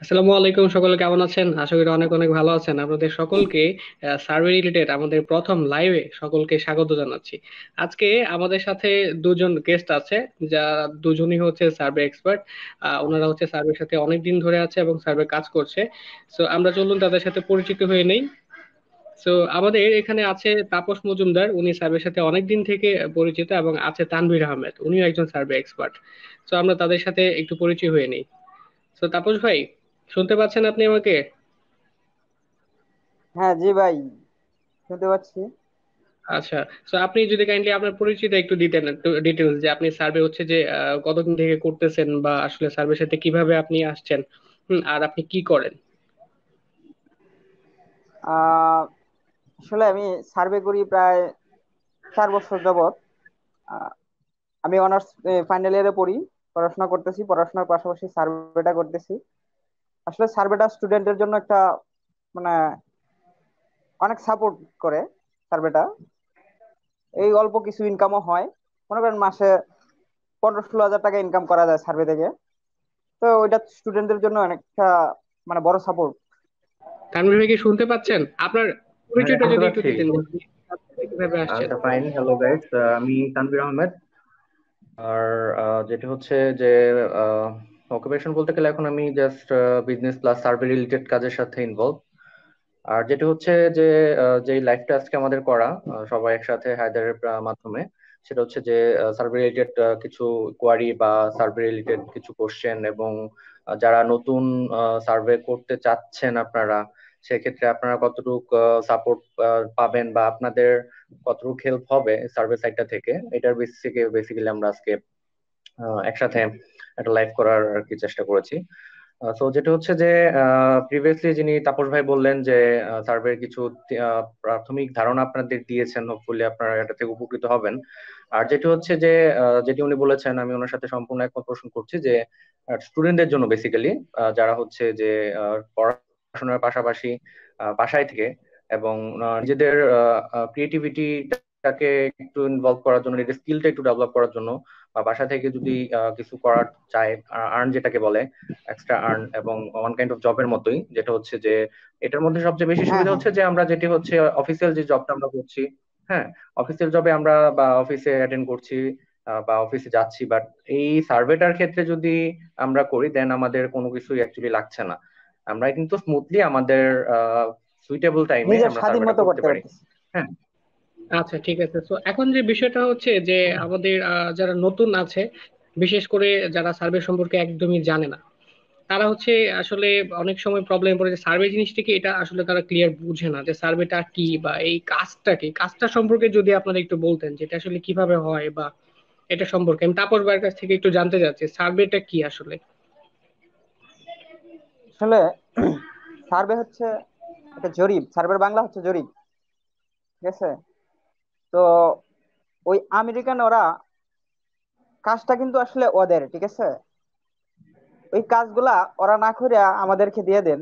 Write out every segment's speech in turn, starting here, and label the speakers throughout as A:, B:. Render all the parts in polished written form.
A: আসসালামু আলাইকুম, সকলে কেমন আছেন? আশা করি অনেক অনেক ভালো আছেন। আপনাদের সকলকে সার্ভে রিলেটেড আমাদের প্রথম লাইভে সকলকে স্বাগত জানাচ্ছি। আজকে আমাদের সাথে দুজন গেস্ট আছে, যা দুজনই হচ্ছে সার্ভে এক্সপার্ট। ওনারা হচ্ছে সার্ভের সাথে অনেক দিন ধরে আছে এবং সার্ভে কাজ করছে। সো আমরা চলুন তাদের সাথে পরিচিত হয়ে নেই। সো আমাদের এখানে আছে তাপস মজুমদার, উনি সার্ভের সাথে অনেক দিন থেকে পরিচিত, এবং আছে তানভীর আহমেদ, উনিও একজন সার্ভে এক্সপার্ট। সো আমরা তাদের সাথে একটু পরিচয় হয়ে নেই। তো তাপস ভাই, শুনতে পাচ্ছেন আপনি আমাকে?
B: হ্যাঁ জি ভাই, শুনতে পাচ্ছি।
A: আচ্ছা। তো আপনি যদি কাইন্ডলি আপনার পরিচিত একটু দিতেন, একটু ডিটেলস, যে আপনি সার্ভে হচ্ছে যে কতদিন থেকে করতেছেন, বা আসলে সার্ভের সাথে কিভাবে আপনি আসছেন, আর আপনি কি করেন?
B: আহ আসলে আমি সার্ভে করি প্রায় 4 বছর যাবত। আহ, আমি অনার্স ফাইনাল ইয়ারে পড়ি, পড়াশোনা করতেছি, পড়াশোনার পাশাপাশি সার্ভেটা করতেছি। আসলে সার্ভেটা স্টুডেন্টের জন্য একটা মানে অনেক সাপোর্ট করে। সার্ভেটা এই অল্প কিছু ইনকামও হয়, মনে করেন মাসে 15-16 হাজার টাকা ইনকাম করা যায় সার্ভে থেকে। তো ওইটা স্টুডেন্টদের জন্য অনেকটা মানে বড় সাপোর্ট।
A: তানভীর ভাই, কি শুনতে পাচ্ছেন? আপনার
C: হ্যাঁ,
A: পরিচয়টা
C: শুনতে
A: যদি একটু
C: পাচ্ছি।
A: দিতেন যে আপনি সার্ভে কিভাবে আসছেন।
C: আচ্ছা, ফাইন। হ্যালো গাইস, আমি তানভীর আহমেদ। আর যেটা হচ্ছে যে অকুপেশন বলতে গেলে এখন আমি just business plus survey related কাজের সাথে ইনভলভ। আর যেটা হচ্ছে যে যে লাইভ টাস্ক আমাদের করা সবাই একসাথে হায়দারের মাধ্যমে, সেটা হচ্ছে যে সার্ভে রিলেটেড কিছু কোয়ারি বা সার্ভে রিলেটেড কিছু কোশ্চেন, এবং যারা নতুন সার্ভে করতে চাচ্ছেন আপনারা, সেক্ষেত্রে আপনারা কতটুকু সাপোর্ট পাবেন বা আপনাদের কতটুকু হেল্প হবে সার্ভে সাইটটা থেকে, এটার বেসিক্যালি আমরা আজকে একসাথে একটা লাইভ করার আর কি চেষ্টা করেছি। তো যেটা হচ্ছে যে প্রিভিয়াসলি যিনি তাপস ভাই বললেন যে সার্ভের কিছু প্রাথমিক ধারণা আপনাদের দিয়েছেন, হোপফুলি আপনারা এটা থেকে উপকৃত হবেন। আর যেটা হচ্ছে যে যেটি উনি বলেছেন, আমি ওনার সাথে সম্পূর্ণ একমত পোষণ করছি যে স্টুডেন্টদের জন্য বেসিক্যালি যারা হচ্ছে যে পড়াশোনার পাশাপাশি বাসায় থেকে এবং নিজেদের ক্রিয়েটিভিটিটাকে একটু ইনভলভ করার জন্য, নিজেদের স্কিলটা একটু ডেভেলপ করার জন্য, বা বাসা থেকে যদি কিছু করার চায়, আর্ন যেটাকে বলে, এক্সট্রা আর্ন, এবং ওয়ান কাইন্ড অফ জবের মতোই, যেটা হচ্ছে যে এটার মধ্যে সবচেয়ে বেশি
B: হ্যাঁ
C: সুবিধা
B: হ্যাঁ
C: হচ্ছে যে আমরা যেটি হচ্ছে অফিসিয়াল যে জবটা আমরা করছি, হ্যাঁ, অফিসিয়াল জবে আমরা বা অফিসে অ্যাটেন্ড করছি বা অফিসে যাচ্ছি, বাট এই সার্ভেটার ক্ষেত্রে যদি আমরা করি দেন আমাদের কোনো কিছুই অ্যাকচুয়ালি লাগছে না। আমরা কিন্তু স্মুথলি আমাদের সুইটেবল টাইমে
B: নিজের
C: আমরা
B: স্বাধীন
C: সার্ভেটা
B: মতো
C: করতে
B: করতে
C: পারি।
B: পারতেছি।
C: হ্যাঁ।
A: আচ্ছা, ঠিক আছে। তো এখন যে বিষয়টা হচ্ছে যে আমাদের যারা নতুন আছে, বিশেষ করে যারা সার্ভে সম্পর্কে একদমই জানে না, তারা হচ্ছে আসলে অনেক সময় প্রবলেম পড়ে যে সার্ভে জিনিসটা কি, এটা আসলে তারা ক্লিয়ার বুঝে না যে সার্ভেটা কি, বা এই কাজটা কি। কাজটা সম্পর্কে যদি আপনারা একটু বলতেন যে এটা আসলে কিভাবে হয়, বা এটা সম্পর্কে আমি তাপস ভাইয়ের কাছ থেকে একটু জানতে চাচ্ছি, সার্ভেটা কি আসলে।
B: আসলে সার্ভে হচ্ছে একটা জরিপ, সার্ভের বাংলা হচ্ছে জরিপ, ঠিক আছে? তো ওই আমেরিকান ওরা কাজটা কিন্তু আসলে ওদের, ঠিক আছে? ওই কাজগুলা ওরা না করে আমাদেরকে দিয়ে দেন।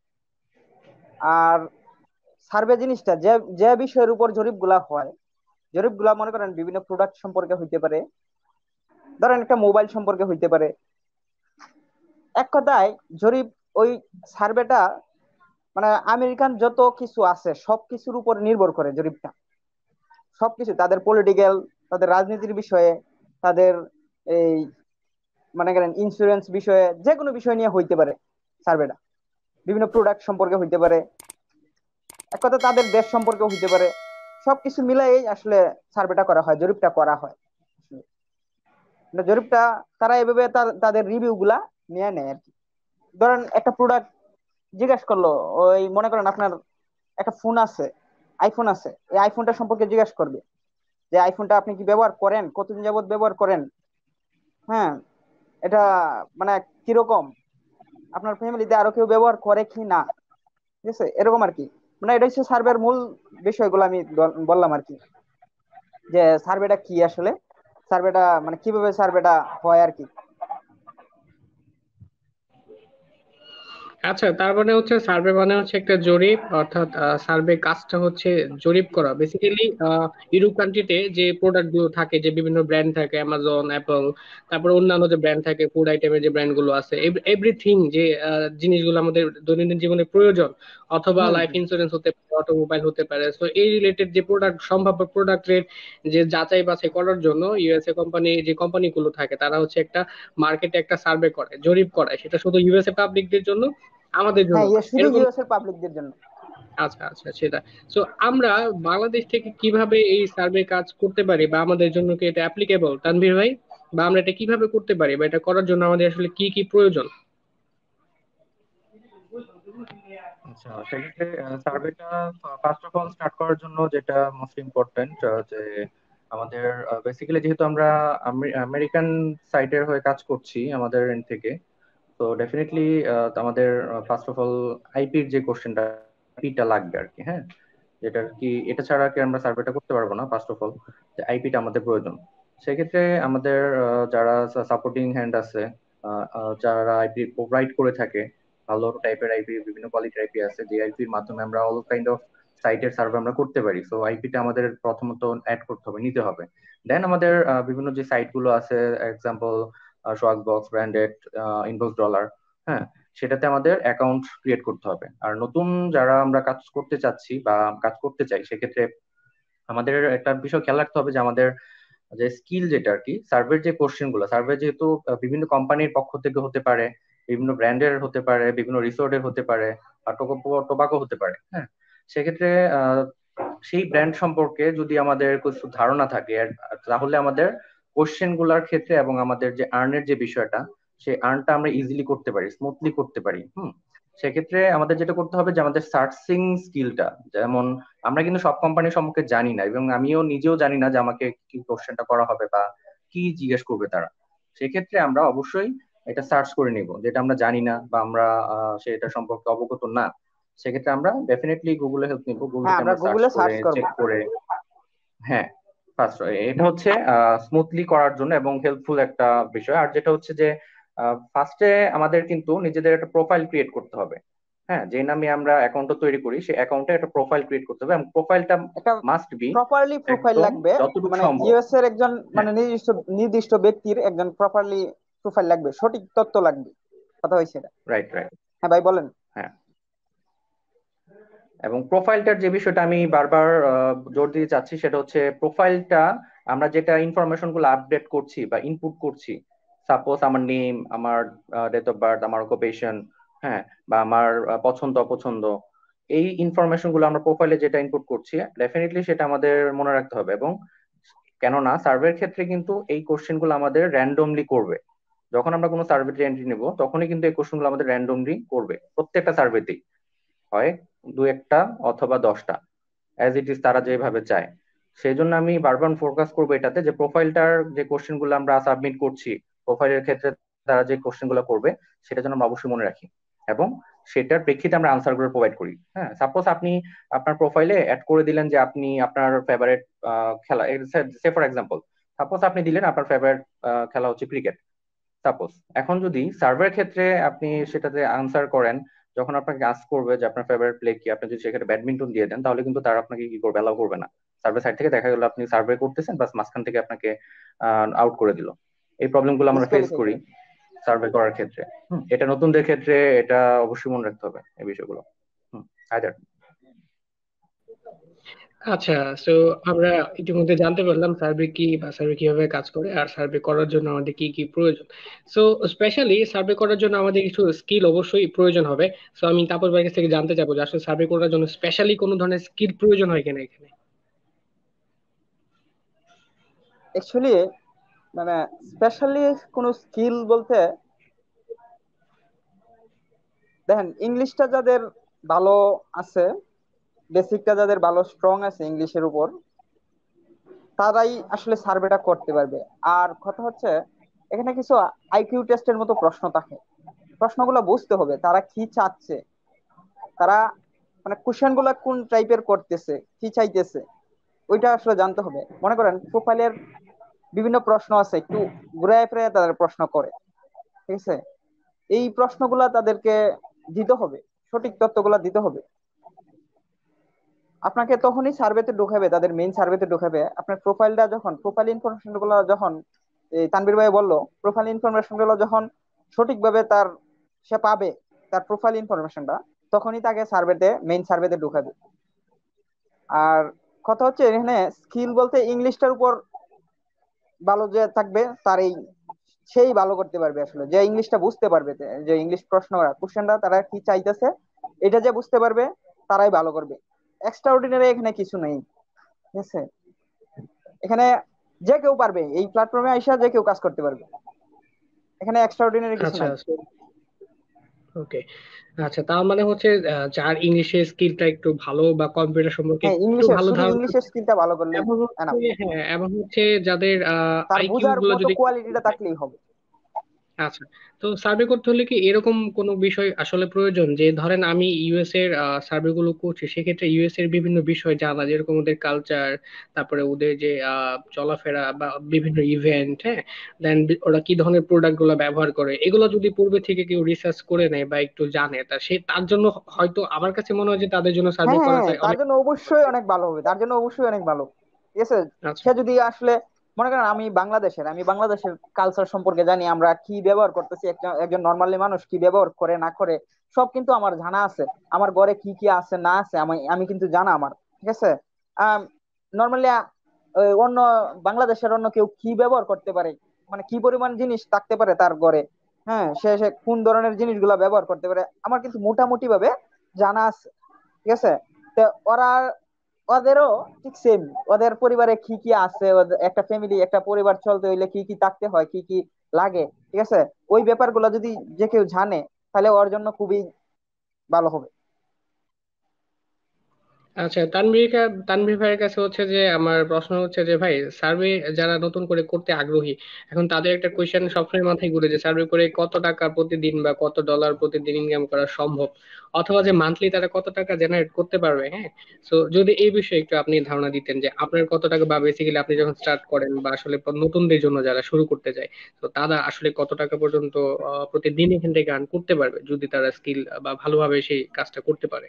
B: আর সার্ভে জিনিসটা যে যে বিষয়ের উপর জরিপগুলা হয়, জরিপগুলা মনে করেন বিভিন্ন প্রোডাক্ট সম্পর্কে হইতে পারে, ধরেন একটা মোবাইল সম্পর্কে হইতে পারে। এক কথায় জরিপ, ওই সার্ভেটা মানে আমেরিকান যত কিছু আছে সব কিছুর উপর নির্ভর করে জরিপটা। সবকিছু তাদের পলিটিক্যাল, তাদের রাজনীতির বিষয়ে, তাদের এই মনে করেন ইন্স্যুরেন্স বিষয়ে, যে কোনো বিষয় নিয়ে হইতে পারে সার্ভেটা। বিভিন্ন প্রোডাক্ট সম্পর্কে হইতে পারে, এক কথা তাদের দেশ সম্পর্কে হইতে পারে। সবকিছু মিলাই আসলে সার্ভেটা করা হয়, জরিপটা করা হয়। মানে জরিপটা তারা এভাবে তাদের রিভিউ গুলা নিয়ে নেয় আর কি। ধরেন একটা প্রোডাক্ট জিজ্ঞাসা করলো, ওই মনে করেন আপনার একটা ফোন আছে, আইফোন আছে, এই আইফোনটা সম্পর্কে জিজ্ঞাসা করবে যে আইফোনটা আপনি কি ব্যবহার করেন, কতদিন যাবত ব্যবহার করেন, হ্যাঁ, এটা মানে কিরকম, আপনার ফ্যামিলিতে আরো কেউ ব্যবহার করে কি না, ঠিক আছে, এরকম আর কি। মানে এটা হচ্ছে সার্ভের মূল বিষয়গুলো আমি বললাম আর কি, যে সার্ভেটা কি আসলে, সার্ভেটা মানে কিভাবে সার্ভেটা হয় আর কি।
A: আচ্ছা, তার মানে হচ্ছে সার্ভে মানে হচ্ছে একটা জরিপ, অর্থাৎ সার্ভে কাজটা হচ্ছে জরিপ করা বেসিক্যালি। ইউরোপ কান্ট্রিতে যে প্রোডাক্ট গুলো থাকে, যে বিভিন্ন ব্র্যান্ড থাকে, অ্যামাজন, অ্যাপল, তারপর অন্যান্য যে ব্র্যান্ড থাকে, ফুড আইটেমের যে ব্র্যান্ড গুলো আছে, এভরিথিং যে জিনিসগুলো আমাদের দৈনন্দিন জীবনে প্রয়োজন, অথবা
B: হুম
A: লাইফ
B: হুম।
A: ইন্স্যুরেন্স হতে পারে, অটোমোবাইল হতে পারে, তো এই রিলেটেড যে প্রোডাক্ট, সম্ভাব্য প্রোডাক্টের যে যাচাই বাছাই করার জন্য ইউএসএ কোম্পানি, যে কোম্পানিগুলো থাকে, তারা হচ্ছে একটা মার্কেটে একটা সার্ভে করে, জরিপ করে, সেটা শুধু ইউএসএ পাবলিকদের জন্য, আমাদের জন্য
B: হ্যাঁ,
A: না,
B: শুধু
A: এরকম।
B: ইউএস এর পাবলিকদের জন্য।
A: আচ্ছা আচ্ছা, সেটা। তো আমরা বাংলাদেশ থেকে কিভাবে এই সার্ভে কাজ করতে পারি, বা আমাদের জন্য কি এটা অ্যাপ্লিকেবল, তানভীর ভাই? বা আমরা এটা কিভাবে করতে পারি, বা এটা করার জন্য আমাদের আসলে কি কি প্রয়োজন?
C: আচ্ছা, সেক্ষেত্রে সার্ভেটা ফার্স্ট অফ অল স্টার্ট করার জন্য যেটা মোস্ট ইম্পর্টেন্ট, যে আমাদের বেসিক্যালি যেহেতু আমরা আমেরিকান সাইটের হয়ে কাজ করছি আমাদের এন্ড থেকে, তো ডেফিনেটলি আমাদের ফার্স্ট অফ অল আইপির যে কোশ্চেনটা, আইপিটা লাগবে আর কি। হ্যাঁ, যেটা আর কি, এটা ছাড়া কি আমরা সার্ভেটা করতে পারবো না। ফার্স্ট অফ অল যে আইপিটা আমাদের প্রয়োজন। সেক্ষেত্রে আমাদের যারা সাপোর্টিং হ্যান্ড আছে, যারা আইপি প্রোভাইড করে থাকে, ভালো টাইপের আইপি, বিভিন্ন কোয়ালিটির আইপি আছে, যে আইপির মাধ্যমে আমরা অল কাইন্ড অফ সাইটের সার্ভে আমরা করতে পারি। সো আইপিটা আমাদের প্রথমত অ্যাড করতে হবে, নিতে হবে। দেন আমাদের বিভিন্ন যে সাইট গুলো আছে, example swag box, branded, inbox dollar, হ্যাঁ, সেটাতে আমাদের অ্যাকাউন্ট ক্রিয়েট করতে হবে। আর নতুন যারা আমরা কাজ করতে চাচ্ছি বা কাজ করতে চাই, সেক্ষেত্রে আমাদের একটা বিষয় খেয়াল রাখতে হবে যে আমাদের যে স্কিল যেটা আর কি, সার্ভের যে কোশ্চেন গুলো, সার্ভে যেহেতু বিভিন্ন কোম্পানির পক্ষ থেকে হতে পারে, বিভিন্ন ব্র্যান্ডের হতে পারে, বিভিন্ন রিসোর্টের হতে পারে, আর টোবাকো হতে পারে। হ্যাঁ, সেক্ষেত্রে আহ, সেই ব্র্যান্ড সম্পর্কে যদি আমাদের কিছু ধারণা থাকে, তাহলে আমাদের কোশ্চেন গুলার ক্ষেত্রে এবং আমাদের যে আর্নের যে বিষয়টা, সেই আর্নটা আমরা ইজিলি করতে পারি, স্মুথলি করতে পারি। সেক্ষেত্রে আমাদের যেটা করতে হবে যে আমাদের সার্চিং স্কিলটা, যেমন আমরা কিন্তু সব কোম্পানির সম্পর্কে জানি না, এবং আমিও নিজেও জানি না যে আমাকে কি কোশ্চেনটা করা হবে বা কি জিজ্ঞেস করবে তারা। সেক্ষেত্রে আমরা অবশ্যই এটা সার্চ করে নিব, যেটা আমরা জানি না বা আমরা সেটা সম্পর্কে অবগত না। সেক্ষেত্রে আমরা ডেফিনেটলি গুগলে হেল্প নিব, গুগল
B: হ্যাঁ,
C: থেকে
B: আমরা
C: আমরা সার্চ
B: গুগলে
C: করে
B: সার্চ করব।
C: চেক করে। হ্যাঁ, ফার্স্ট এটা হচ্ছে স্মুথলি করার জন্য এবং হেল্পফুল একটা বিষয়। আর যেটা হচ্ছে যে ফার্স্টে আমাদের কিন্তু নিজেদের একটা প্রোফাইল ক্রিয়েট করতে হবে। হ্যাঁ, যে নামে আমরা অ্যাকাউন্টটা তৈরি করি, সেই অ্যাকাউন্টে একটা প্রোফাইল ক্রিয়েট করতে হবে, এবং প্রোফাইলটা
B: একটা
C: মাস্ট বি
B: প্রপারলি প্রোফাইল
C: একদম
B: লাগবে।
C: যতটুকু
B: মানে
C: সম্ভব।
B: ইউএস এর একজন,
C: হ্যাঁ,
B: মানে নির্দিষ্ট নির্দিষ্ট ব্যক্তির একজন প্রপারলি প্রোফাইল লাগবে, সঠিক তথ্য লাগবে। কথা হয়েছে এটা।
C: Right right.
B: হ্যাঁ ভাই, বলেন।
C: হ্যাঁ, এবং প্রোফাইলটার যে বিষয়টা আমি বারবার জোর দিতে চাচ্ছি, সেটা হচ্ছে প্রোফাইলটা আমরা যেটা ইনফরমেশন গুলো আপডেট করছি বা ইনপুট করছি, সাপোজ আমার নেম, আমার ডেট অফ বার্থ, আমার অকুপেশন, হ্যাঁ, বা আমার পছন্দ অপছন্দ, এই ইনফরমেশন গুলো আমরা প্রোফাইলে যেটা ইনপুট করছি, ডেফিনেটলি সেটা আমাদের মনে রাখতে হবে। এবং কেননা সার্ভের ক্ষেত্রে কিন্তু এই কোশ্চেন গুলো আমাদের র্যান্ডমলি করবে। যখন আমরা কোনো সার্ভেতে এন্ট্রি নিব, তখনই কিন্তু এই কোশ্চেন গুলো আমাদের র্যান্ডমলি করবে প্রত্যেকটা সার্ভেতেই, হয় দু একটা অথবা 10টা, অ্যাজ ইট ইজ তারা যেভাবে চায়। সেই জন্য আমি বারবার ফোকাস করবো এটাতে, যে প্রোফাইলটার যে কোশ্চেন গুলো আমরা সাবমিট করছি, প্রোফাইলের ক্ষেত্রে তারা যে কোশ্চেন গুলো করবে, সেটা যেন আমরা অবশ্যই মনে রাখি, এবং সেটার প্রেক্ষিতে আমরা আনসার গুলো প্রোভাইড করি। হ্যাঁ, সাপোজ আপনি আপনার প্রোফাইলে অ্যাড করে দিলেন যে আপনি আপনার ফেভারিট খেলা, সে ফর এক্সাম্পল, সাপোজ আপনি দিলেন আপনার ফেভারিট খেলা হচ্ছে ক্রিকেট, সাপোজ। এখন যদি সার্ভের ক্ষেত্রে আপনি সেটাতে আনসার করেন, যখন আপনাকে আস্ক করবে যে আপনার ফেভারিট প্লে কি, আপনি যদি সেখানে ব্যাডমিন্টন দিয়ে দেন, তাহলে কিন্তু তারা আপনাকে কি করবে, অ্যালাউ করবে না। সার্ভে সাইড থেকে দেখা গেল আপনি সার্ভে করতেছেন, বাস মাঝখান থেকে আপনাকে আউট করে দিল। এই প্রবলেম গুলো আমরা ফেস
B: ডিসকোয়ালিফাই
C: করি
B: করে।
C: সার্ভে করার ক্ষেত্রে। এটা নতুনদের ক্ষেত্রে এটা অবশ্যই মনে রাখতে হবে, এই বিষয়গুলো। হায়দার।
A: আচ্ছা, তো আমরা ইতিমধ্যে জানতে পারলাম সার্ভে কি, বা সার্ভে কিভাবে কাজ করে, আর সার্ভে করার জন্য আমাদের কি কি প্রয়োজন। সো স্পেশালি সার্ভে করার জন্য আমাদের কিছু স্কিল অবশ্যই প্রয়োজন হবে। সো আমি তাপস ভাইয়ের কাছ থেকে জানতে চাবো যে আসলে সার্ভে করার জন্য স্পেশালি কোনো ধরনের স্কিল প্রয়োজন হয় কিনা এখানে।
B: অ্যাকচুয়ালি মানে স্পেশালি কোনো স্কিল বলতে, দেখেন ইংলিশটা যাদের ভালো আছে, বেসিকটা যাদের ভালো স্ট্রং আছে ইংলিশের উপর, তারাই আসলে সার্ভেটা করতে পারবে। আর কথা হচ্ছে, এখানে কিছু আইকিউ টেস্টের মতো প্রশ্ন থাকে। প্রশ্নগুলো বুঝতে হবে তারা কি চাচ্ছে, তারা মানে কোশ্চেন গুলা কোন টাইপের করতেছে, কি চাইতেছে, ওইটা আসলে জানতে হবে। মনে করেন প্রোফাইলের বিভিন্ন প্রশ্ন আছে, একটু ঘুরায় ফিরে তাদের প্রশ্ন করে, ঠিক আছে? এই প্রশ্নগুলা তাদেরকে দিতে হবে, সঠিক তথ্যগুলো দিতে হবে। আপনাকে তখনই সার্ভেতে ঢোকাবে, তাদের মেইন সার্ভেতে ঢোকাবে আপনার প্রোফাইলটা যখন, প্রোফাইল ইনফরমেশন গুলো যখন, এই তানভীর ভাই বললো, প্রোফাইল ইনফরমেশন গুলো যখন সঠিকভাবে তার সে পাবে, তার প্রোফাইল ইনফরমেশনটা, তখনই তাকে সার্ভেতে, মেইন সার্ভেতে ঢোকাবে। আর কথা হচ্ছে এখানে স্কিল বলতে ইংলিশটার উপর ভালো যে থাকবে তার এই, সেই ভালো করতে পারবে আসলে, যে ইংলিশটা বুঝতে পারবে, যে ইংলিশ প্রশ্ন কোশ্চেনটা তারা কি চাইতেছে এটা যে বুঝতে পারবে, তারাই ভালো করবে। এক্সট্রা অর্ডিনারি এখানে কিছু নেই, ঠিক আছে? এখানে যে কেউ পারবে, এই প্ল্যাটফর্মে আইসা যে কেউ কাজ করতে পারবে, এখানে এক্সট্রা অর্ডিনারি কিছু
A: আচ্ছা,
B: নাই।
A: ওকে। আচ্ছা, তার মানে হচ্ছে যার ইংলিশের স্কিলটা একটু ভালো বা কম্পিউটার সম্পর্কে
B: হ্যাঁ,
A: একটু
B: ইংলিশের,
A: ভালো
B: শুধু
A: ধারণা
B: ইংলিশের স্কিলটা ভালো করলেই
A: এবং হচ্ছে,
B: এনাফ।
A: হ্যাঁ, এবং হচ্ছে যাদের
B: তার
A: আইকিউ
B: বুঝার
A: গুলো
B: মতো
A: যদি,
B: কোয়ালিটিটা থাকলেই হবে।
A: আচ্ছা, তো সার্ভে করতে হলে কি এরকম কোনো বিষয় আসলে প্রয়োজন, যে ধরেন আমি ইউএস এর সার্ভে গুলো করছি, সেক্ষেত্রে ইউএস এর বিভিন্ন বিষয় জানা, যেরকম ওদের কালচার, তারপরে ওদের যে চলাফেরা বা বিভিন্ন ইভেন্ট, হ্যাঁ, দেন ওরা কি ধরনের প্রোডাক্ট গুলো ব্যবহার করে, এগুলো যদি পূর্বে থেকে কেউ রিসার্চ করে নেয় বা একটু জানে, তা সে তার জন্য হয়তো আমার কাছে মনে হয় যে তাদের জন্য
B: হ্যাঁ
A: সার্ভে
B: হ্যাঁ হ্যাঁ,
A: করাটা
B: তার
A: অনেক।
B: জন্য অবশ্যই অনেক ভালো হবে, তার জন্য অবশ্যই অনেক ভালো। ঠিক আছে,
A: আচ্ছা,
B: সে যদি আসলে মনে করেন আমি বাংলাদেশের কালচার সম্পর্কে জানি, আমরা কি ব্যবহার করতেছি, একজন একজন নর্মালি মানুষ কি ব্যবহার করে না করে সব কিন্তু আমার জানা আছে। আমার ঘরে কি কি আছে না আছে আমি আমি কিন্তু জানা আমার, ঠিক আছে? নর্মালি অন্য বাংলাদেশের অন্য কেউ কি ব্যবহার করতে পারে, মানে কি পরিমাণ জিনিস থাকতে পারে তার ঘরে, হ্যাঁ, সে সে কোন ধরনের জিনিসগুলা ব্যবহার করতে পারে, আমার কিন্তু মোটামুটি ভাবে জানা আছে। ঠিক আছে, তো ওরা, ওদেরও ঠিক সেম, ওদের পরিবারে কি কি আছে, একটা ফ্যামিলি, একটা পরিবার চলতে হইলে কি কি থাকতে হয়, কি কি লাগে, ঠিক আছে, ওই ব্যাপারগুলো যদি যে কেউ জানে, তাহলে ওর জন্য খুবই ভালো হবে।
A: আচ্ছা, তানভীর ভাইয়ের কাছে হচ্ছে যে আমার প্রশ্ন হচ্ছে যে ভাই, সার্ভে যারা নতুন করে করতে আগ্রহী, এখন তাদের একটা কোয়েশ্চেন সবসময় মাথায় ঘুরে, যে সার্ভে করে কত টাকা প্রতিদিন বা কত ডলার প্রতিদিন ইনকাম করা সম্ভব, অথবা যে মান্থলি তারা কত টাকা জেনারেট করতে পারবে, হ্যাঁ। তো যদি এই বিষয়ে একটু আপনি ধারণা দিতেন, যে আপনার কত টাকা, বা বেসিক্যালি আপনি যখন স্টার্ট করেন, বা আসলে নতুনদের জন্য যারা শুরু করতে যায়, তো তারা আসলে কত টাকা পর্যন্ত প্রতিদিন এখান থেকে আর্ন করতে পারবে, যদি তারা স্কিল বা ভালোভাবে সেই কাজটা করতে পারে।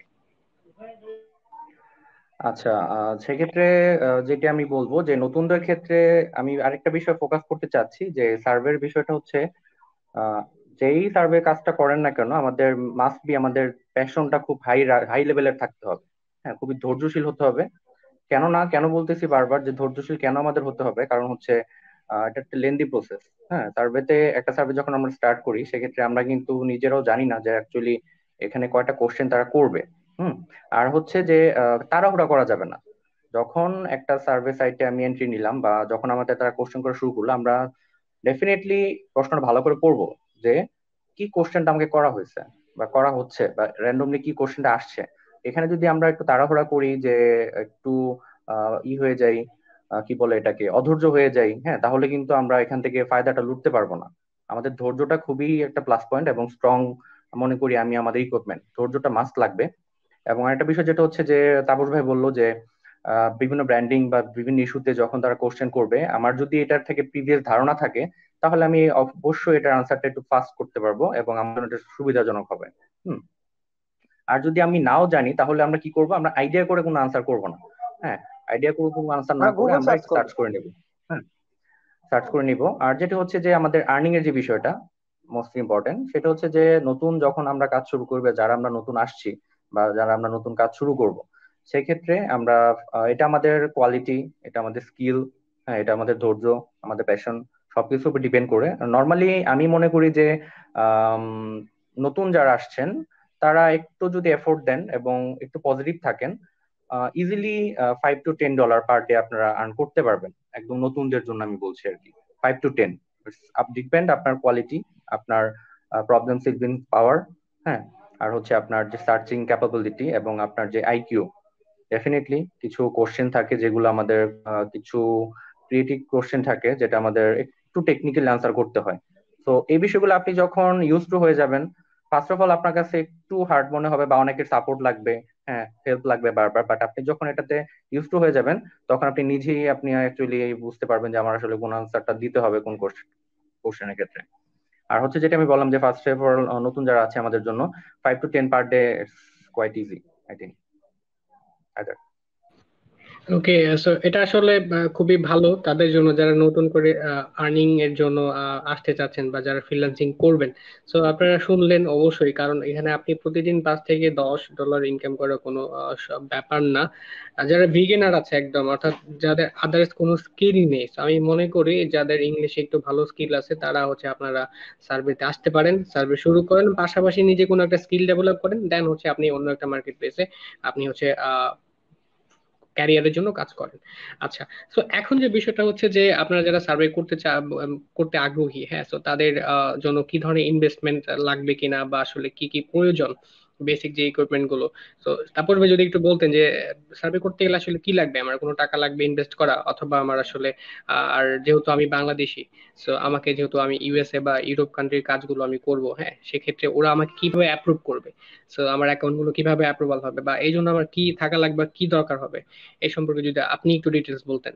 C: আচ্ছা, সেক্ষেত্রে যেটি আমি বলবো যে নতুনদের ক্ষেত্রে আমি আরেকটা বিষয় ফোকাস করতে চাচ্ছি, যে সার্ভের বিষয়টা হচ্ছে আহ, যেই সার্ভে কাজটা করেন না কেন, আমাদের মাস্ট বি, আমাদের প্যাশনটা খুব হাই হাই লেভেলের থাকতে হবে। হ্যাঁ, খুবই ধৈর্যশীল হতে হবে। কেন বলতেছি বারবার যে ধৈর্যশীল কেন আমাদের হতে হবে, কারণ হচ্ছে এটা একটা লেন্দি প্রসেস। হ্যাঁ, একটা সার্ভে যখন আমরা স্টার্ট করি, সেক্ষেত্রে আমরা কিন্তু নিজেরাও জানি না যে অ্যাকচুয়ালি এখানে কয়টা কোশ্চেন তারা করবে। হুম। আর হচ্ছে যে তাড়াহুড়া করা যাবে না। যখন একটা সার্ভে সাইটে আমি এন্ট্রি নিলাম, বা যখন আমাদের তারা কোশ্চেন করা শুরু করলো, আমরা ডেফিনেটলি প্রশ্নটা ভালো করে পড়বো, যে কি কোশ্চেনটা আমাকে করা হয়েছে বা করা হচ্ছে, বা র্যান্ডমলি কি কোশ্চেনটা আসছে। এখানে যদি আমরা একটু তাড়াহুড়া করি, যে একটু হয়ে যাই, কি বলে এটাকে, অধৈর্য হয়ে যাই, হ্যাঁ, তাহলে কিন্তু আমরা এখান থেকে ফায়দাটা লুটতে পারবো না। আমাদের ধৈর্যটা খুবই একটা প্লাস পয়েন্ট এবং স্ট্রং মনে করি আমি আমাদের ইকুইপমেন্ট, ধৈর্যটা মাস্ট লাগবে। এবং আরেকটা বিষয় যেটা হচ্ছে যে তাপস ভাই বললো যে বিভিন্ন ব্র্যান্ডিং বা বিভিন্ন ইস্যুতে যখন তারা কোশ্চেন করবে, আমার যদি এটার থেকে প্রিভিয়াস ধারণা থাকে, তাহলে আমি অবশ্যই এটার আনসারটা একটু ফাস্ট করতে পারবো এবং আমার জন্য এটা সুবিধাজনক হবে। হুম। আর যদি আমি নাও জানি, তাহলে আমরা কি করব, আমরা আইডিয়া করে কোনো আনসার করব না। হ্যাঁ, আইডিয়া করে কোনো আনসার না
B: আমরা
C: করে
B: গুগল
C: আমরা
B: সার্চ
C: একটু
B: করবো।
C: সার্চ করে নেব। হ্যাঁ, সার্চ করে নিব। আর যেটা হচ্ছে যে আমাদের আর্নিং এর যে বিষয়টা মোস্ট ইম্পর্টেন্ট, সেটা হচ্ছে যে নতুন যখন আমরা কাজ শুরু করবে, যারা আমরা নতুন আসছি বা যারা আমরা নতুন কাজ শুরু করব, সেক্ষেত্রে আমরা এটা আমাদের কোয়ালিটি, এটা আমাদের স্কিল, হ্যাঁ, এটা আমাদের ধৈর্য, আমাদের প্যাশন, সবকিছুর উপর ডিপেন্ড করে। নর্মালি আমি মনে করি যে আম, নতুন যারা আসছেন, তারা একটু যদি এফোর্ট দেন এবং একটু পজিটিভ থাকেন, ইজিলি $5 to $10 পার ডে আপনারা আর্ন করতে পারবেন। একদম নতুনদের জন্য আমি বলছি আর কি, 5 to 10। ডিপেন্ড আপনার কোয়ালিটি, আপনার প্রবলেম সলভিং পাওয়ার, হ্যাঁ, আর হচ্ছে আপনার যে সার্চিং ক্যাপাবিলিটি এবং আপনার যে আইকিউ। ডেফিনেটলি কিছু কোশ্চেন থাকে যেগুলো আমাদের, কিছু ক্রিয়েটিভ কোশ্চেন থাকে যেটা আমাদের একটু টেকনিক্যাল আনসার করতে হয়। তো এই বিষয়গুলো আপনি যখন ইউজ টু হয়ে যাবেন, ফার্স্ট অফ অল আপনার কাছে একটু হার্ড মনে হবে বা অনেকের সাপোর্ট লাগবে, হ্যাঁ, হেল্প লাগবে বারবার, বাট আপনি যখন এটাতে ইউজ টু হয়ে যাবেন, তখন আপনি নিজেই আপনি অ্যাকচুয়ালি বুঝতে পারবেন যে আমার আসলে কোন আনসারটা দিতে হবে কোন কোশ্চেনের ক্ষেত্রে। আর হচ্ছে যেটা আমি বললাম যে ফার্স্ট ফর নতুন যারা আছে আমাদের জন্য 5 to 10 per day, quite easy I think.
A: Okay, so এটা আসলে খুবই ভালো তাদের জন্য যারা নতুন করে আর্নিং এর জন্য আসতে চাচ্ছেন বা যারা ফ্রিল্যান্সিং করবেন। সো আপনারা শুনলেন অবশ্যই, কারণ এখানে আপনি প্রতিদিন $5 থেকে $10 ইনকাম করার কোনো ব্যাপার না। আর যারা বিগিনার আছে একদম, অর্থাৎ যাদের আদার্স কোনো স্কিল নেই, so আমি মনে করি যাদের ইংলিশে একটু ভালো স্কিল আছে তারা হচ্ছে আপনারা সার্ভেতে আসতে পারেন, সার্ভে শুরু করেন, পাশাপাশি নিজে কোনো একটা স্কিল ডেভেলপ করেন, দেন হচ্ছে আপনি অন্য একটা মার্কেট প্লেসে আপনি হচ্ছে ক্যারিয়ারের জন্য কাজ করেন। আচ্ছা, তো এখন যে বিষয়টা হচ্ছে যে আপনারা যারা সার্ভে করতে আগ্রহী, হ্যাঁ, তো তাদের জন্য কি ধরনের ইনভেস্টমেন্ট লাগবে কিনা বা আসলে কি কি প্রয়োজন, বেসিক যে ইকুইপমেন্ট গুলো। তো তারপর যদি একটু বলতেন যে সার্ভে করতে গেলে আসলে কি লাগবে, আমার কোনো টাকা লাগবে ইনভেস্ট করা, অথবা আমার আসলে আর যেহেতু আমি বাংলাদেশি, সো আমাকে যেহেতু আমি ইউএসএ বা ইউরোপ কান্ট্রির কাজগুলো আমি করব, হ্যাঁ, সেক্ষেত্রে ওরা আমাকে কিভাবে অ্যাপ্রুভ করবে, সো আমার অ্যাকাউন্ট গুলো কিভাবে অ্যাপ্রুভাল হবে, বা এই জন্য আমার কি থাকা লাগবে বা কি দরকার হবে, এই সম্পর্কে যদি আপনি একটু ডিটেলস বলতেন।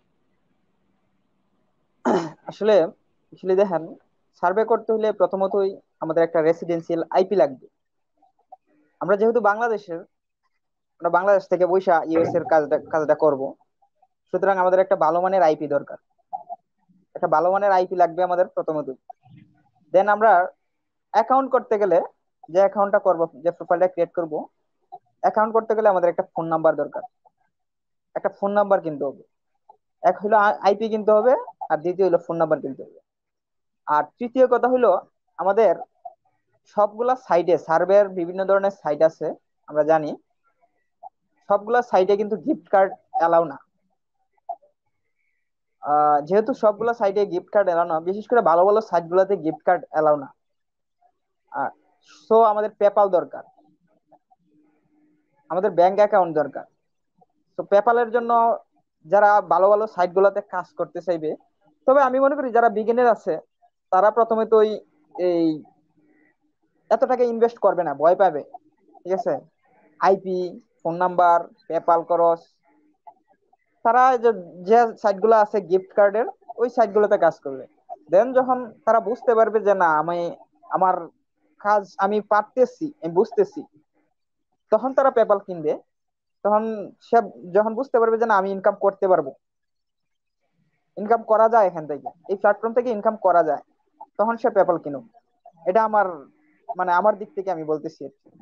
B: আসলে আসলে দেখেন, সার্ভে করতে হলে প্রথমতই আমাদের একটা রেসিডেন্সিয়াল আইপি লাগবে। আমরা যেহেতু বাংলাদেশের, আমরা বাংলাদেশ থেকে বৈশা ইউএস এর কাজটা কাজটা করব, সুতরাং আমাদের একটা ভালো মানের আইপি দরকার। একটা ভালো মানের আইপি লাগবে আমাদের প্রথমতই। দেন আমরা অ্যাকাউন্ট করতে গেলে, যে অ্যাকাউন্টটা করব, যে প্রোফাইলটা ক্রিয়েট করব, অ্যাকাউন্ট করতে গেলে আমাদের একটা ফোন নাম্বার দরকার। একটা ফোন নাম্বার কিনতে হবে। এক হলো আইপি কিনতে হবে, আর দ্বিতীয় হলো ফোন নাম্বার কিনতে হবে। আর তৃতীয় কথা হলো, আমাদের সবগুলা সাইটে, সার্ভের বিভিন্ন ধরনের সাইট আছে আমরা জানি, সবগুলা সাইটে কিন্তু গিফট কার্ড এলাও না। যেহেতু সবগুলা সাইটে গিফট কার্ড এলাও না, বিশেষ করে ভালো ভালো সাইট গুলাতে গিফট কার্ড এলাও না। সো আমাদের পেপাল দরকার, আমাদের ব্যাংক অ্যাকাউন্ট দরকার। তো পেপালের জন্য যারা ভালো ভালো সাইট গুলাতে কাজ করতে চাইবে, তবে আমি মনে করি যারা বিগিনার আছে তারা প্রথমে তো এই এত টাকা ইনভেস্ট করবে না, ভয় পাবে। ঠিক আছে, আইপি, ফোন নাম্বার, পেপাল খরচ, তারা যে যে সাইট গুলো আছে গিফট কার্ডের, ওই সাইট গুলোতে কাজ করবে। দেন যখন তারা বুঝতে পারবে যে না, আমি আমার কাজ আমি পারতেছি, আমি বুঝতেছি, তখন তারা পেপাল কিনবে। তখন সে যখন বুঝতে পারবে যে না, আমি ইনকাম করতে পারবো, ইনকাম করা যায় এখান থেকে, এই প্ল্যাটফর্ম থেকে ইনকাম করা যায়, তখন সে পেপাল কিনুক। এটা আমার, মানে আমার দিক থেকে আমি বলতেছি আর কি।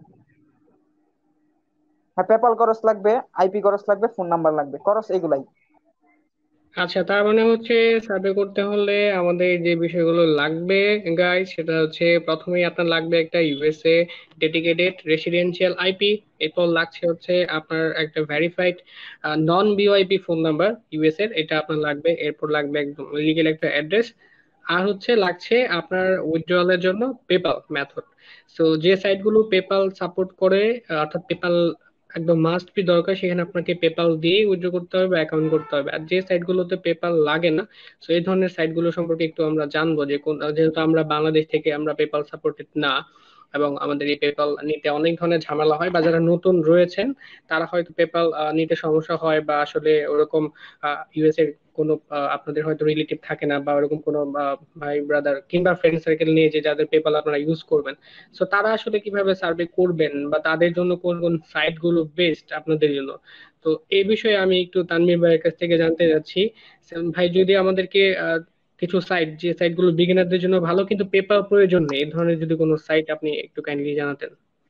B: হ্যাঁ, পেপাল খরচ লাগবে, আইপি খরচ লাগবে, ফোন নাম্বার লাগবে, খরচ এগুলাই।
A: আচ্ছা, তার মানে হচ্ছে সার্ভে করতে হলে আমাদের যে বিষয়গুলো লাগবে গাইস, সেটা হচ্ছে প্রথমেই আপনার লাগবে একটা ইউএসএ ডেডিকেটেড রেসিডেন্সিয়াল আইপি। এরপর লাগছে হচ্ছে আপনার একটা verified non VoIP phone number US এর, এটা আপনার লাগবে। এরপর লাগবে একদম লিগেল একটা অ্যাড্রেস। আর হচ্ছে লাগছে আপনার উইথড্রয়ালের জন্য পেপাল মেথড। সো যে সাইটগুলো পেপাল সাপোর্ট করে, অর্থাৎ পেপাল একদম মাস্ট বি দরকার, সেখানে আপনাকে পেপাল দিয়ে উইথড্র করতে হবে বা অ্যাকাউন্ট করতে হবে। আর যে সাইটগুলোতে পেপাল লাগে না, তো এই ধরনের সাইটগুলো সম্পর্কে একটু আমরা জানবো যে কোন, যেহেতু আমরা বাংলাদেশ থেকে আমরা পেপাল সাপোর্টেড না, এবং আমাদের এই পেপাল নিতে অনেক ধরনের ঝামেলা হয়, বা যারা নতুন রয়েছেন তারা হয়তো পেপাল নিতে সমস্যা হয়, বা আসলে ওরকম ইউএস এর কোনো আপনাদের হয়তো রিলেটিভ থাকে না, বা ওরকম কোনো ভাই ব্রাদার কিংবা ফ্রেন্ড সার্কেল নিয়ে যে যাদের পেপাল আপনারা ইউজ করবেন। সো তারা আসলে কিভাবে সার্ভে করবেন, বা তাদের জন্য কোন কোন সাইট গুলো বেস্ট আপনাদের জন্য। তো এই বিষয়ে আমি একটু তানভীর ভাইয়ের কাছ থেকে জানতে চাচ্ছি। ভাই, যদি আমাদেরকে কিছু সাইট, যে সাইট গুলো বিগিনারদের জন্য ভালো কিন্তু পেপার প্রয়োজন নেই, এই ধরনের যদি কোনো সাইট আপনি একটু কাইন্ডলি জানাতেন।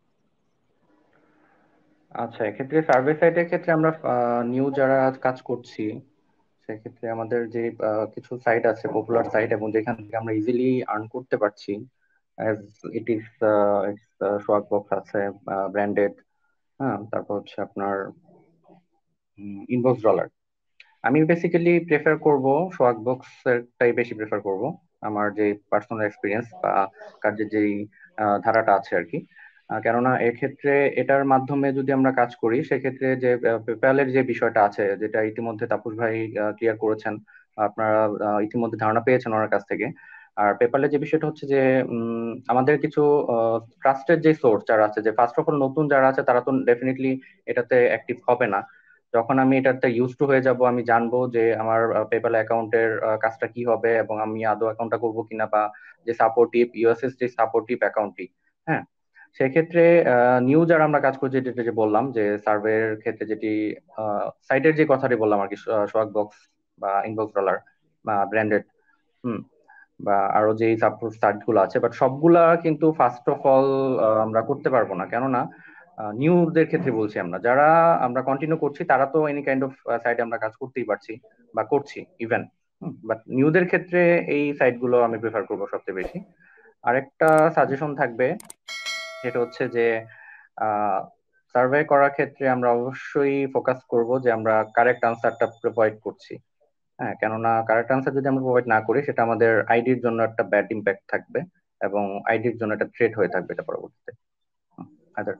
C: আচ্ছা, এক্ষেত্রে সার্ভে সাইটের ক্ষেত্রে আমরা নিউ যারা কাজ করছি সেক্ষেত্রে আমাদের যে কিছু সাইট আছে পপুলার সাইট, এবং যেখান থেকে আমরা ইজিলি আর্ন করতে পারছি, as it is swag box আছে ব্র্যান্ডেড, হ্যাঁ, তারপর হচ্ছে আপনার ইনবক্স ডলার। আমি বেসিক্যালি প্রেফার করব সোয়াগ বক্স এরটাই বেশি প্রেফার করব, আমার যে পার্সোনাল এক্সপিরিয়েন্স বা কাজের যেই ধারাটা আছে আর কি। কেননা এক্ষেত্রে এটার মাধ্যমে যদি আমরা কাজ করি সেক্ষেত্রে যে পেপ্যালের যে বিষয়টা আছে, যেটা ইতিমধ্যে তাপস ভাই ক্লিয়ার করেছেন, আপনারা ইতিমধ্যে ধারণা পেয়েছেন ওনার কাছ থেকে। আর পেপ্যালের যে বিষয়টা হচ্ছে যে আমাদের কিছু ট্রাস্টেড যে সোর্স যারা আছে, যে ফার্স্ট অফ অল নতুন যারা আছে তারা তো ডেফিনেটলি এটাতে অ্যাক্টিভ হবে না। যখন আমি এটাতে ইউজ টু হয়ে যাব, আমি জানবো যে আমার পেপ্যাল অ্যাকাউন্টের কাজটা কি হবে এবং আমি আদৌ অ্যাকাউন্টটা করবো কিনা, বা যে সাপোর্টিভ ইউএসএসডি সাপোর্টিভ অ্যাকাউন্টটি। হ্যাঁ, সেক্ষেত্রে নিউ যারা আমরা কাজ করছি, যেটা যে বললাম যে সার্ভের ক্ষেত্রে যেটি সাইটের যে কথাটি বললাম আর কি, সোয়াগ বক্স বা ইনবক্স ডলার বা ব্র্যান্ডেড, হুম, বা আরো যে সাইট গুলো আছে, বাট সবগুলা কিন্তু ফার্স্ট অফ অল আমরা করতে পারবো না। কেননা নিউদের ক্ষেত্রে বলছি, আমরা যারা আমরা কন্টিনিউ করছি তারা তো এনি কাইন্ড অফ সাইটে আমরা কাজ করতেই পারছি বা করছি ইভেন। বাট নিউদের ক্ষেত্রে এই সাইট গুলো আমি প্রেফার করবো সবচেয়ে বেশি। আরেকটা সাজেশন থাকবে, সেটা হচ্ছে যে সার্ভে করার ক্ষেত্রে আমরা অবশ্যই ফোকাস করব যে আমরা কারেক্ট আনসারটা প্রোভাইড করছি। হ্যাঁ, কেননা কারেক্ট আনসার যদি আমরা প্রোভাইড না করি, সেটা আমাদের আইডির জন্য একটা ব্যাড ইম্প্যাক্ট থাকবে এবং আইডির জন্য একটা থ্রেট হয়ে থাকবে এটা পরবর্তীতে। আদার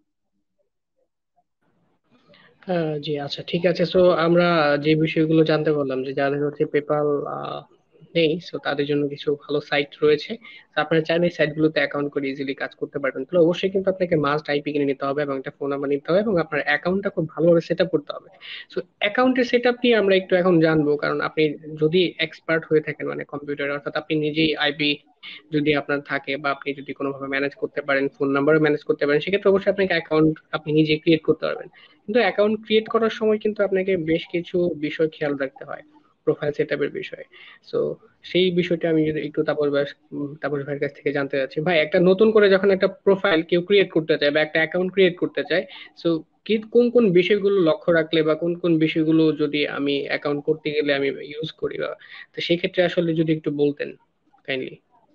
A: জি, আচ্ছা, ঠিক আছে। তো আমরা যে বিষয়গুলো জানতে পারলাম যে যাদের হচ্ছে পেপাল নেই, সো তাদের জন্য কিছু ভালো সাইট রয়েছে। তো আপনারা চাইলে এই সাইটগুলোতে অ্যাকাউন্ট করে ইজিলি কাজ করতে পারবেন। তাহলে অবশ্যই কিন্তু আপনাকে মাস্ট আইপি কিনে নিতে হবে এবং একটা ফোন নাম্বার নিতে হবে এবং আপনার অ্যাকাউন্টটা খুব ভালোভাবে সেট আপ করতে হবে। সো অ্যাকাউন্টের সেট আপ নিয়ে আমরা একটু এখন জানবো, কারণ আপনি যদি এক্সপার্ট হয়ে থাকেন মানে কম্পিউটারে, অর্থাৎ আপনি নিজেই আইপি যদি আপনার থাকে বা আপনি যদি কোনোভাবে ম্যানেজ করতে পারেন, ফোন নাম্বারও ম্যানেজ করতে পারেন, সেক্ষেত্রে অবশ্যই আপনাকে অ্যাকাউন্ট আপনি নিজে ক্রিয়েট করতে পারবেন। কিন্তু অ্যাকাউন্ট ক্রিয়েট করার সময় কিন্তু আপনাকে বেশ কিছু বিষয় খেয়াল রাখতে হয়, প্রোফাইল সেটআপের বিষয়ে। সো সেই বিষয়টা আমি যদি একটু তাপস ভাইয়ের কাছ থেকে জানতে চাচ্ছি। ভাই, একটা নতুন করে যখন একটা প্রোফাইল কেউ ক্রিয়েট করতে চায় বা একটা অ্যাকাউন্ট ক্রিয়েট করতে চায়, সো কি কোন কোন বিষয়গুলো লক্ষ্য রাখলে বা কোন কোন বিষয়গুলো যদি আমি অ্যাকাউন্ট করতে গেলে আমি ইউজ করি, বা তো সেই ক্ষেত্রে আসলে যদি একটু বলতেন কাইন্ডলি।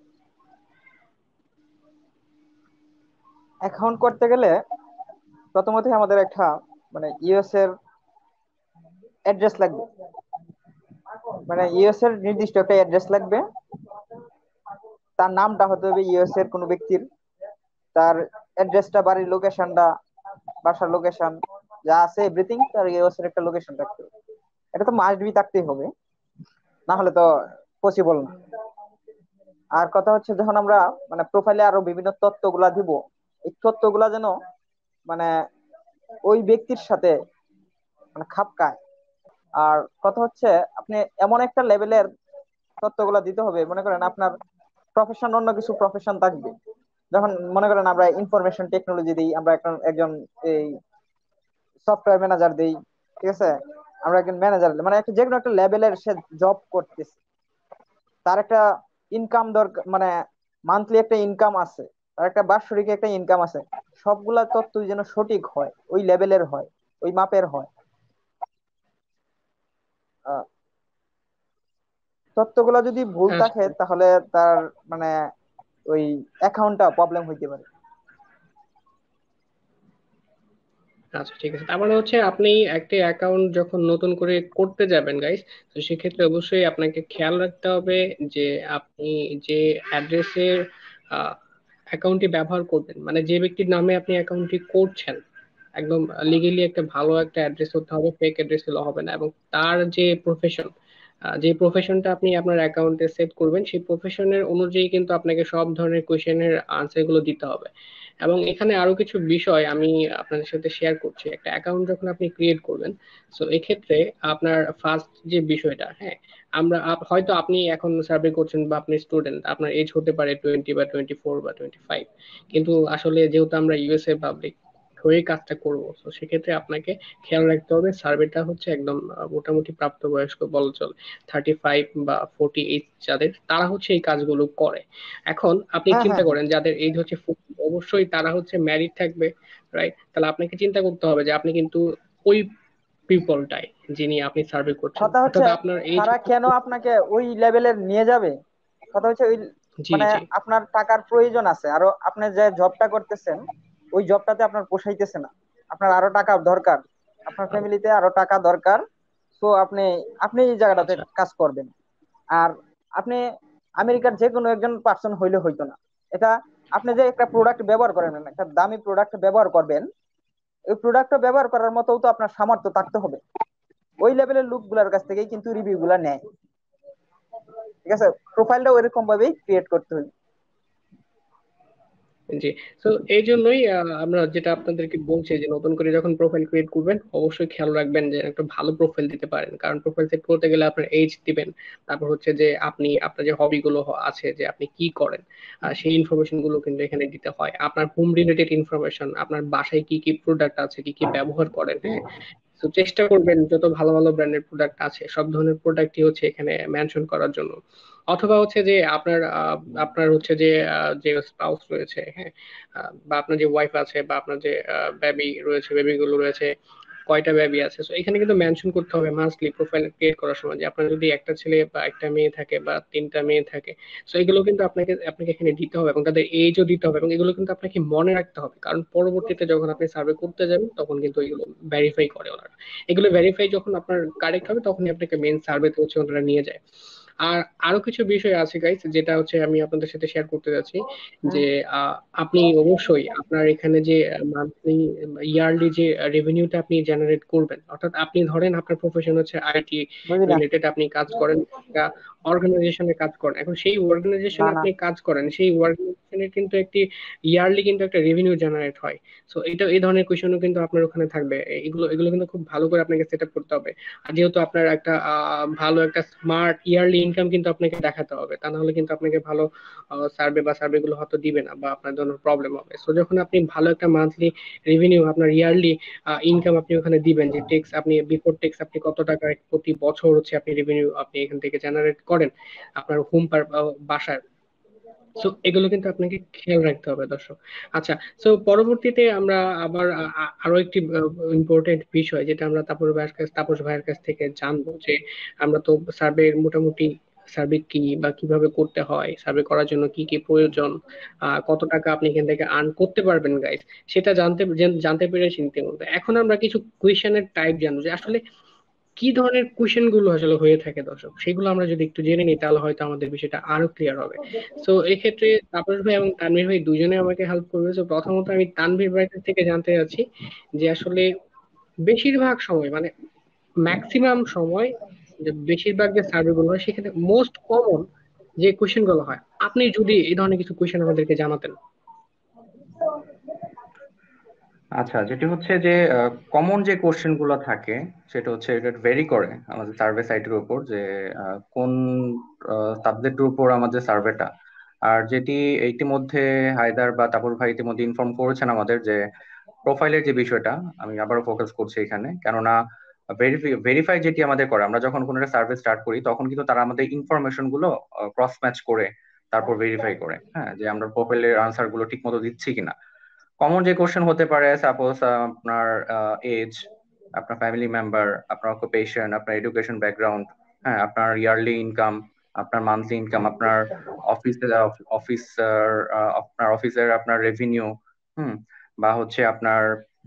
B: অ্যাকাউন্ট করতে গেলে প্রথমতই আমাদের একটা মানে ইউএস এর অ্যাড্রেস লাগবে। মানে ইউএস এর নির্দিষ্ট একটা অ্যাড্রেস লাগবে। তার নামটা হতে হবে ইউএস এর কোনো ব্যক্তির, তার অ্যাড্রেসটা, বাড়ির লোকেশনটা, বাসার লোকেশন যা আছে এভরিথিং তার ইউএস এর একটা লোকেশন থাকতে হবে। এটা তো মাস্ট বি থাকতেই হবে, না হলে তো পসিবল না। আর কথা হচ্ছে, যখন আমরা মানে প্রোফাইলে আরো বিভিন্ন তথ্যগুলা দিব, এই তথ্যগুলা যেন মানে ওই ব্যক্তির সাথে মানে খাপ খায়। আর কথা হচ্ছে, আপনি এমন একটা লেভেলের তথ্যগুলা দিতে হবে, মনে করেন আপনার প্রফেশন, অন্য কিছু প্রফেশন থাকবে। যখন মনে করেন আমরা ইনফরমেশন টেকনোলজি দিই, আমরা একজন এই সফটওয়্যার ম্যানেজার দেই, ঠিক আছে, আমরা একজন ম্যানেজার, মানে একটা যে কোনো একটা লেভেলের সে জব করতেছে, তার একটা ইনকাম দরকার, মানে মান্থলি একটা ইনকাম আছে, তার একটা বাৎসরিক একটা ইনকাম আছে। সবগুলা তথ্য যেন সঠিক হয়, ওই লেভেলের হয়, ওই মাপের হয়। আহ, তথ্যগুলা যদি ভুল থাকে
A: আচ্ছা,
B: তাহলে তার মানে ওই অ্যাকাউন্টটা প্রবলেম হইতে পারে।
A: আচ্ছা, ঠিক আছে। তার মানে হচ্ছে আপনি একটি অ্যাকাউন্ট যখন নতুন করে করতে যাবেন গাইস, তো সেক্ষেত্রে অবশ্যই আপনাকে খেয়াল রাখতে হবে যে আপনি যে অ্যাড্রেসের অ্যাকাউন্টটি ব্যবহার করবেন, মানে যে ব্যক্তির নামে আপনি অ্যাকাউন্টটি করছেন, একদম লিগেলি একটা ভালো একটা অ্যাড্রেস হতে হবে, ফেক অ্যাড্রেস হলে হবে না। এবং তার যে প্রফেশন, যে প্রফেশনটা আপনি আপনার অ্যাকাউন্টে সেট করবেন, সেই প্রফেশনের অনুযায়ী কিন্তু আপনাকে সব ধরনের কোয়েশ্চেনের আনসার গুলো দিতে হবে। এবং এখানে আরো কিছু বিষয় আমি আপনাদের সাথে শেয়ার করছি। একটা অ্যাকাউন্ট যখন আপনি ক্রিয়েট করবেন, সো এক্ষেত্রে আপনার ফার্স্ট যে বিষয়টা, হ্যাঁ, হয়তো আপনি এখন সার্ভে করছেন বা আপনি স্টুডেন্ট, আপনার এজ হতে পারে 20 বা 24 বা 25, কিন্তু আসলে যেহেতু আমরা ইউএসএ পাবলিক হয়ে কাজটা করব, তো সেক্ষেত্রে আপনাকে খেয়াল রাখতে হবে সার্ভেটা হচ্ছে একদম মোটামুটি প্রাপ্তবয়স্ক বলা চলে, 35 বা 48 যাদের, তারা হচ্ছে এই কাজগুলো করে। এখন আপনি
B: হ্যাঁ,
A: চিন্তা
B: হ্যাঁ, হ্যাঁ।
A: করেন যাদের এজ হচ্ছে 40, অবশ্যই তারা হচ্ছে ম্যারিড থাকবে, রাইট? তাহলে আপনাকে চিন্তা করতে হবে যে আপনি কিন্তু ওই পিপলটাই, যিনি আপনি সার্ভে করছেন,
B: কথা হচ্ছে,
A: অর্থাৎ আপনার এজ
B: তারা
A: হচ্ছে।
B: কেন আপনাকে ওই লেভেলের নিয়ে যাবে? কথা হচ্ছে ওই
A: জি,
B: মানে
A: জি।
B: আপনার টাকার প্রয়োজন আছে, আরো আপনি যে জবটা করতেছেন ওই জবটাতে আপনার পোষাইতেছে না, আপনার আরো টাকা দরকার, আপনার ফ্যামিলিতে আরো টাকা দরকার। তো আপনি আপনি এই জায়গাটাতে
A: আচ্ছা,
B: কাজ করবেন। আর আপনি আমেরিকার যে কোনো একজন পার্সন হইলে হইতো না এটা। আপনি যে একটা প্রোডাক্ট ব্যবহার করেন, একটা দামি প্রোডাক্ট ব্যবহার করবেন, ওই প্রোডাক্টটা ব্যবহার করার মতো তো আপনার সামর্থ্য থাকতে হবে। ওই লেভেলের লোক গুলার কাছ থেকেই কিন্তু রিভিউ গুলা নেয়, ঠিক আছে। প্রোফাইলটা ওইরকম ভাবেই ক্রিয়েট করতে হবে।
A: জি। তো এই জন্যই আমরা যেটা আপনাদেরকে বলছি যে নতুন করে যখন প্রোফাইল ক্রিয়েট করবেন অবশ্যই খেয়াল রাখবেন যে একটা ভালো প্রোফাইল দিতে পারেন, কারণ প্রোফাইল সেট করতে গেলে আপনার এজ দিবেন, তারপর হচ্ছে যে আপনি আপনার যে হবি গুলো আছে যে আপনি কি করেন, সেই ইনফরমেশন গুলো কিন্তু এখানে দিতে হয়, আপনার হোম রিলেটেড ইনফরমেশন, আপনার বাসায় কি কি প্রোডাক্ট আছে, কি কি ব্যবহার করেন, হ্যাঁ। তো চেষ্টা করবেন যত ভালো ভালো ব্র্যান্ডের প্রোডাক্ট আছে সব ধরনের প্রোডাক্টই হচ্ছে এখানে মেনশন করার জন্য। অথবা হচ্ছে যে আপনার হচ্ছে যে যে স্পাউস রয়েছে, হ্যাঁ, বা আপনার যে ওয়াইফ আছে বা আপনার যে বেবি রয়েছে, বেবি গুলো রয়েছে, কয়টা বেবি আছে, তো এখানে কিন্তু মেনশন করতে হবে মাস্টলি প্রোফাইল ক্রিয়েট করার সময় যে আপনার যদি একটা ছেলে বা একটা মেয়ে থাকে বা তিনটা মেয়ে থাকে, তো এগুলো কিন্তু আপনাকে এখানে দিতে হবে এবং তাদের এজও দিতে হবে এবং এগুলো কিন্তু আপনাকে মনে রাখতে হবে, কারণ পরবর্তীতে যখন আপনি সার্ভে করতে যাবেন তখন কিন্তু এগুলো ভেরিফাই করে ওনারা। এগুলো ভেরিফাই যখন আপনার কারেক্ট হবে তখনই আপনাকে মেন সার্ভেতে হচ্ছে ওনারা নিয়ে যায়। আর আরো কিছু বিষয় আছে গাইস, যেটা হচ্ছে আমি আপনাদের সাথে শেয়ার করতে যাচ্ছি
B: হুম।
A: যে আপনি অবশ্যই আপনার এখানে যে মান্থলি ইয়ারলি যে রেভিনিউটা আপনি জেনারেট করবেন, অর্থাৎ আপনি ধরেন আপনার প্রফেশন হচ্ছে আইটি
B: বুঝলাম।
A: রিলেটেড, আপনি কাজ করেন একটা অর্গানাইজেশনে কাজ করেন, এখন সেই
B: না
A: অর্গানাইজেশনে
B: না।
A: আপনি কাজ করেন, সেই অর্গানাইজেশনের কিন্তু একটি ইয়ারলি কিন্তু একটা রেভিনিউ জেনারেট হয়। সো এটা এই ধরনের কোয়েশনও কিন্তু আপনার ওখানে থাকবে, এগুলো এগুলো কিন্তু খুব ভালো করে আপনাকে সেট আপ করতে হবে। আর যেহেতু আপনার একটা ভালো একটা স্মার্ট ইয়ারলি ইনকাম কিন্তু আপনাকে দেখাতে হবে, তা না হলে কিন্তু আপনাকে ভালো সার্ভে বা সার্ভে গুলো হয়তো দিবে না বা আপনার জন্য প্রবলেম হবে। সো যখন আপনি ভালো একটা মান্থলি রেভিনিউ, আপনার ইয়ারলি ইনকাম আপনি ওখানে দিবেন, যে ট্যাক্স আপনি বিফোর ট্যাক্স আপনি কত টাকা প্রতি বছর হচ্ছে আপনি রেভিনিউ আপনি এখান থেকে জেনারেট করেন আপনার হোম বাসার, সো এগুলো কিন্তু আপনাকে খেয়াল রাখতে হবে দর্শক। আচ্ছা, সো পরবর্তীতে আমরা আবার আরো একটি ইম্পর্টেন্ট বিষয় যেটা আমরা তাপস ভাইয়ের কাছ থেকে জানবো যে আমরা তো সার্ভে মোটামুটি সার্ভে কি বা কিভাবে করতে হয়, সার্ভে করার জন্য কি কি প্রয়োজন, কত টাকা আপনি এখান থেকে আর্ন করতে পারবেন গাইস, সেটা জানতে পেরেছি ইতিমধ্যে। এখন আমরা কিছু কুয়েশনের টাইপ জানবো যে আসলে কি ধরনের কোশ্চেন গুলো আসলে হয়ে থাকে দর্শক, সেগুলো আমরা যদি একটু জেনে নিই তাহলে হয়তো আমাদের বিষয়টা আরো ক্লিয়ার হবে। তো এই ক্ষেত্রে তাপস ভাই এবং তানভীর ভাই দুজনে আমাকে হেল্প করবে। তো প্রথমত আমি তানভীর ভাই কাছ থেকে জানতে চাচ্ছি যে আসলে বেশিরভাগ সময় মানে ম্যাক্সিমাম সময় যে বেশিরভাগ যে সার্ভে গুলো হয় সেখানে মোস্ট কমন যে কোশ্চেন গুলো হয়, আপনি যদি এই ধরনের কিছু কোশ্চেন আমাদেরকে জানাতেন।
C: আচ্ছা, যেটি হচ্ছে যে কমন যে কোশ্চেন গুলো থাকে সেটা হচ্ছে এটা ভেরি করে আমাদের সার্ভে সাইটের উপর যে কোন সাবজেক্টের উপর আমাদের সার্ভেটা। আর যেটি ইতিমধ্যে হায়দার বা তাপর ভাই ইতিমধ্যে ইনফর্ম করেছেন আমাদের যে প্রোফাইলের যে বিষয়টা, আমি আবারও ফোকাস করছি এখানে, কেননা ভেরিফাই যেটি আমাদের করে, আমরা যখন কোনো একটা সার্ভে স্টার্ট করি তখন কিন্তু তারা আমাদের ইনফরমেশন গুলো ক্রস ম্যাচ করে তারপর ভেরিফাই করে, হ্যাঁ, যে আমরা প্রোফাইলের আনসার গুলো ঠিক মতো দিচ্ছি কিনা। কমন যে কোশ্চেন হতে পারে, সাপোজ আপনার এজ, আপনার ফ্যামিলি মেম্বার, আপনার অকুপেশন, আপনার এডুকেশন ব্যাকগ্রাউন্ড, হ্যাঁ, আপনার ইয়ারলি ইনকাম, আপনার মান্থলি ইনকাম, আপনার অফিসের অফিস আপনার অফিসের আপনার রেভিনিউ, হুম, বা হচ্ছে আপনার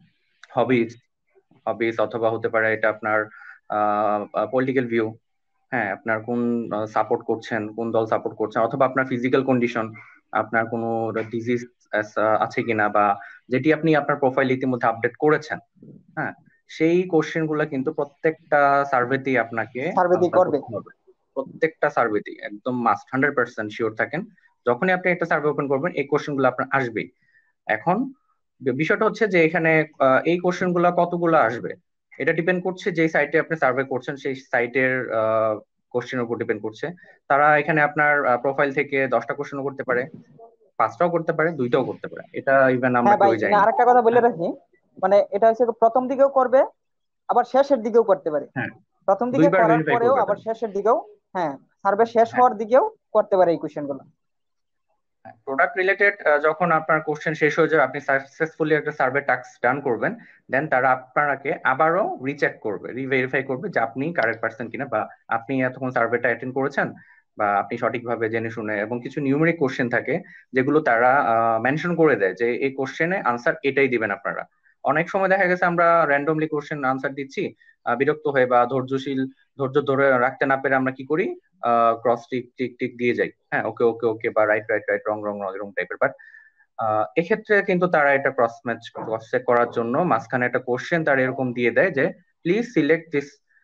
C: হবিস হবিস অথবা হতে পারে এটা আপনার পলিটিক্যাল ভিউ, হ্যাঁ, আপনার কোন সাপোর্ট করছেন, কোন দল সাপোর্ট করছেন, অথবা আপনার ফিজিক্যাল কন্ডিশন, আপনার কোনো ডিজিজ আছে কিনা, বা যেটি আপনি আপনার প্রোফাইল ইতিমধ্যে আপডেট করেছেন, হ্যাঁ, সেই কোশ্চেন গুলা কিন্তু প্রত্যেকটা সার্ভেতেই আপনাকে
B: সার্ভে দিয়ে
C: আনসার
B: করবে।
C: করতে হবে। প্রত্যেকটা সার্ভেতেই একদম মাস্ট, 100% শিওর থাকেন, যখনই আপনি একটা সার্ভে ওপেন করবেন এই কোশ্চেন গুলো আপনার আসবেই। এখন বিষয়টা হচ্ছে যে এখানে এই কোশ্চেন গুলা কতগুলো আসবে এটা ডিপেন্ড করছে যে সাইটে আপনি সার্ভে করছেন সেই সাইটের কোশ্চেনের উপর ডিপেন্ড করছে। তারা এখানে আপনার প্রোফাইল থেকে 10টা কোশ্চেনও করতে পারে, 5টাও করতে পারে, 2টাও করতে পারে, এটা ইভেন আমরা
B: হ্যাঁ ভাই,
C: কেউই
B: এখানে
C: জানি না।
B: আরেকটা কথা বলে
C: হ্যাঁ,
B: রাখি, মানে এটা হচ্ছে প্রথম দিকেও করবে, আবার শেষের দিকেও করতে পারে।
C: হ্যাঁ,
B: প্রথম দিকে
C: দুইবার
B: করার
C: ভেরিফাই
B: পরেও
C: করবে
B: আবার
C: তারা।
B: শেষের দিকেও, হ্যাঁ, সার্ভে শেষ
C: হ্যাঁ,
B: হওয়ার দিকেও করতে পারে এই কোশ্চেন গুলো।
C: প্রোডাক্ট রিলেটেড যখন আপনার কোশ্চেন শেষ হয়ে যাবে, আপনি সাকসেসফুলি একটা সার্ভে টাস্ক ডান করবেন, দেন তারা আপনাকে আবারও রিচেক করবে, রিভেরিফাই করবে যে আপনি কারেক্ট পার্সন কিনা, বা আপনি এতক্ষণ সার্ভেটা অ্যাটেন্ড করেছেন, বা আপনি সঠিকভাবে জেনে শুনে। এবং কিছু নিউমেরিক কোশ্চেন থাকে যেগুলো তারা মেনশন করে দেয় যে এই কোশ্চেনে আনসার এটাই দিবেন আপনারা। অনেক সময় দেখা গেছে আমরা র্যান্ডমলি কোশ্চেন আনসার দিচ্ছি, বিরক্ত হয়ে বা ধৈর্য ধরে রাখতে না পেরে আমরা কি করি, ক্রস টিক টিক টিক দিয়ে যাই, হ্যাঁ, ওকে ওকে ওকে, বা right right right, wrong wrong wrong, এরকম টাইপের। বাট এক্ষেত্রে কিন্তু তারা এটা ক্রস চেক করার জন্য মাঝখানে একটা কোশ্চেন তারা এরকম দিয়ে দেয় যে please select this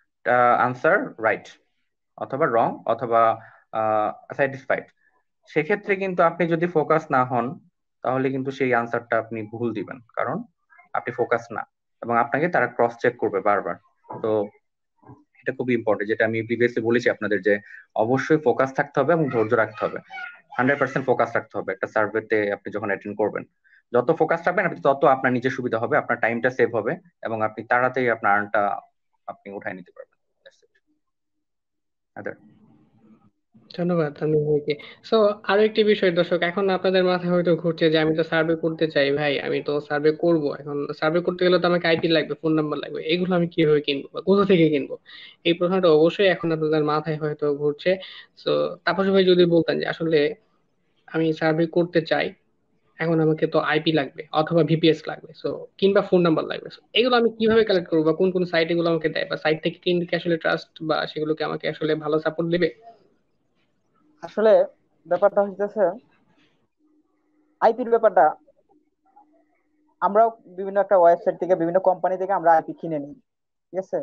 C: answer right, অথবা রং, অথবা স্যাটিসফাইড। সেক্ষেত্রে কিন্তু আপনি যদি ফোকাস না হন তাহলে কিন্তু সেই আনসারটা আপনি ভুল দিবেন, কারণ আপনি ফোকাস না, এবং আপনাকে তারা ক্রস চেক করবে বারবার। তো এটা খুবই ইম্পর্টেন্ট, যেটা আমি প্রিভিয়াসলি বলেছি আপনাদের, যে অবশ্যই ফোকাস থাকতে হবে এবং ধৈর্য রাখতে হবে। 100% ফোকাস রাখতে হবে একটা সার্ভেতে আপনি যখন অ্যাটেন্ড করবেন। যত ফোকাস রাখবেন আপনি, তত আপনার নিজের সুবিধা হবে, আপনার টাইমটা সেভ হবে, এবং আপনি তাড়াতাড়ি আপনার আর্নটা আপনি উঠায় নিতে পারবেন। That's it. Other.
A: ধন্যবাদ তানভীর ভাইকে। সো আরো একটি বিষয় দর্শক, এখন আপনাদের মাথায় হয়তো ঘুরছে যে আমি তো সার্ভে করতে চাই ভাই, আমি তো সার্ভে করব, এখন সার্ভে করতে গেলে তো আমাকে আইপি লাগবে, ফোন নাম্বার লাগবে, এগুলো আমি কিভাবে কিনবো বা কোথা থেকে কিনবো? এই প্রশ্নটা অবশ্যই এখন আপনাদের মাথায় হয়তো ঘুরছে। সো তাপস ভাই যদি বলতেন যে আসলে আমি সার্ভে করতে চাই, এখন আমাকে তো আইপি লাগবে অথবা ভিপিএস লাগবে, সো কিংবা ফোন নাম্বার লাগবে, so এগুলো আমি কিভাবে কালেক্ট করবো বা কোন কোন সাইট এগুলো আমাকে দেয়, বা সাইট থেকে কিনলে কি আসলে ট্রাস্ট বা সেগুলোকে আমাকে আসলে ভালো সাপোর্ট দেবে?
B: আসলে ব্যাপারটা হইতেছে, আইপির ব্যাপারটা আমরাও বিভিন্ন একটা ওয়েবসাইট থেকে, বিভিন্ন কোম্পানি থেকে আমরা আইপি কিনে নিই, ঠিক আছে।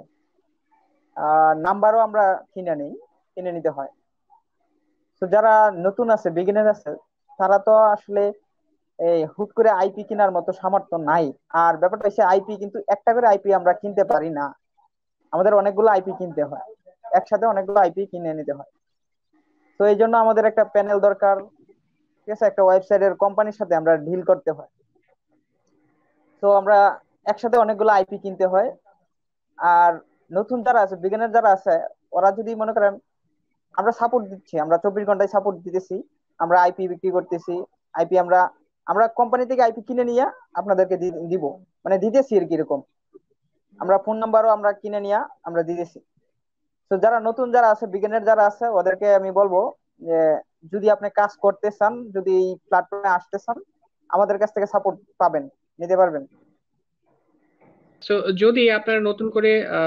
B: নাম্বারও আমরা কিনে নিতে হয়। তো যারা নতুন আছে, বিগিনার আছে, তারা তো আসলে এই হুট করে আইপি কেনার মতো সামর্থ্য নাই। আর ব্যাপারটা হচ্ছে, আইপি কিন্তু একটা করে আইপি আমরা কিনতে পারি না, আমাদের অনেকগুলো আইপি কিনতে হয়, একসাথে অনেকগুলো আইপি কিনে নিতে হয়। তো এই জন্য আমাদের একটা প্যানেল দরকার, ঠিক আছে, একটা ওয়েবসাইটের কোম্পানির সাথে আমরা ডিল করতে হয়। তো আমরা একসাথে অনেকগুলো আইপি কিনতে হয়। আর নতুন যারা আছে, বিগিনার যারা আছে, ওরা যদি মনে করেন, আমরা সাপোর্ট দিচ্ছি, আমরা 24 ঘন্টায় সাপোর্ট দিতেছি, আমরা আইপি বিক্রি করতেছি, আইপি আমরা আমরা কোম্পানি থেকে আইপি কিনে নিয়ে আপনাদেরকে দিব, মানে দিতেছি আর কি, এরকম। আমরা ফোন নাম্বারও আমরা কিনে নিয়ে আমরা দিতেছি। তো যারা নতুন যারা আছে, বিগিনার যারা আছে, ওদেরকে আমি বলবো যে যদি আপনি কাজ করতে চান, যদি এই প্ল্যাটফর্মে আসতে চান, আমাদের কাছ থেকে সাপোর্ট পাবেন, নিতে পারবেন।
A: সো যদি আপনারা নতুন করে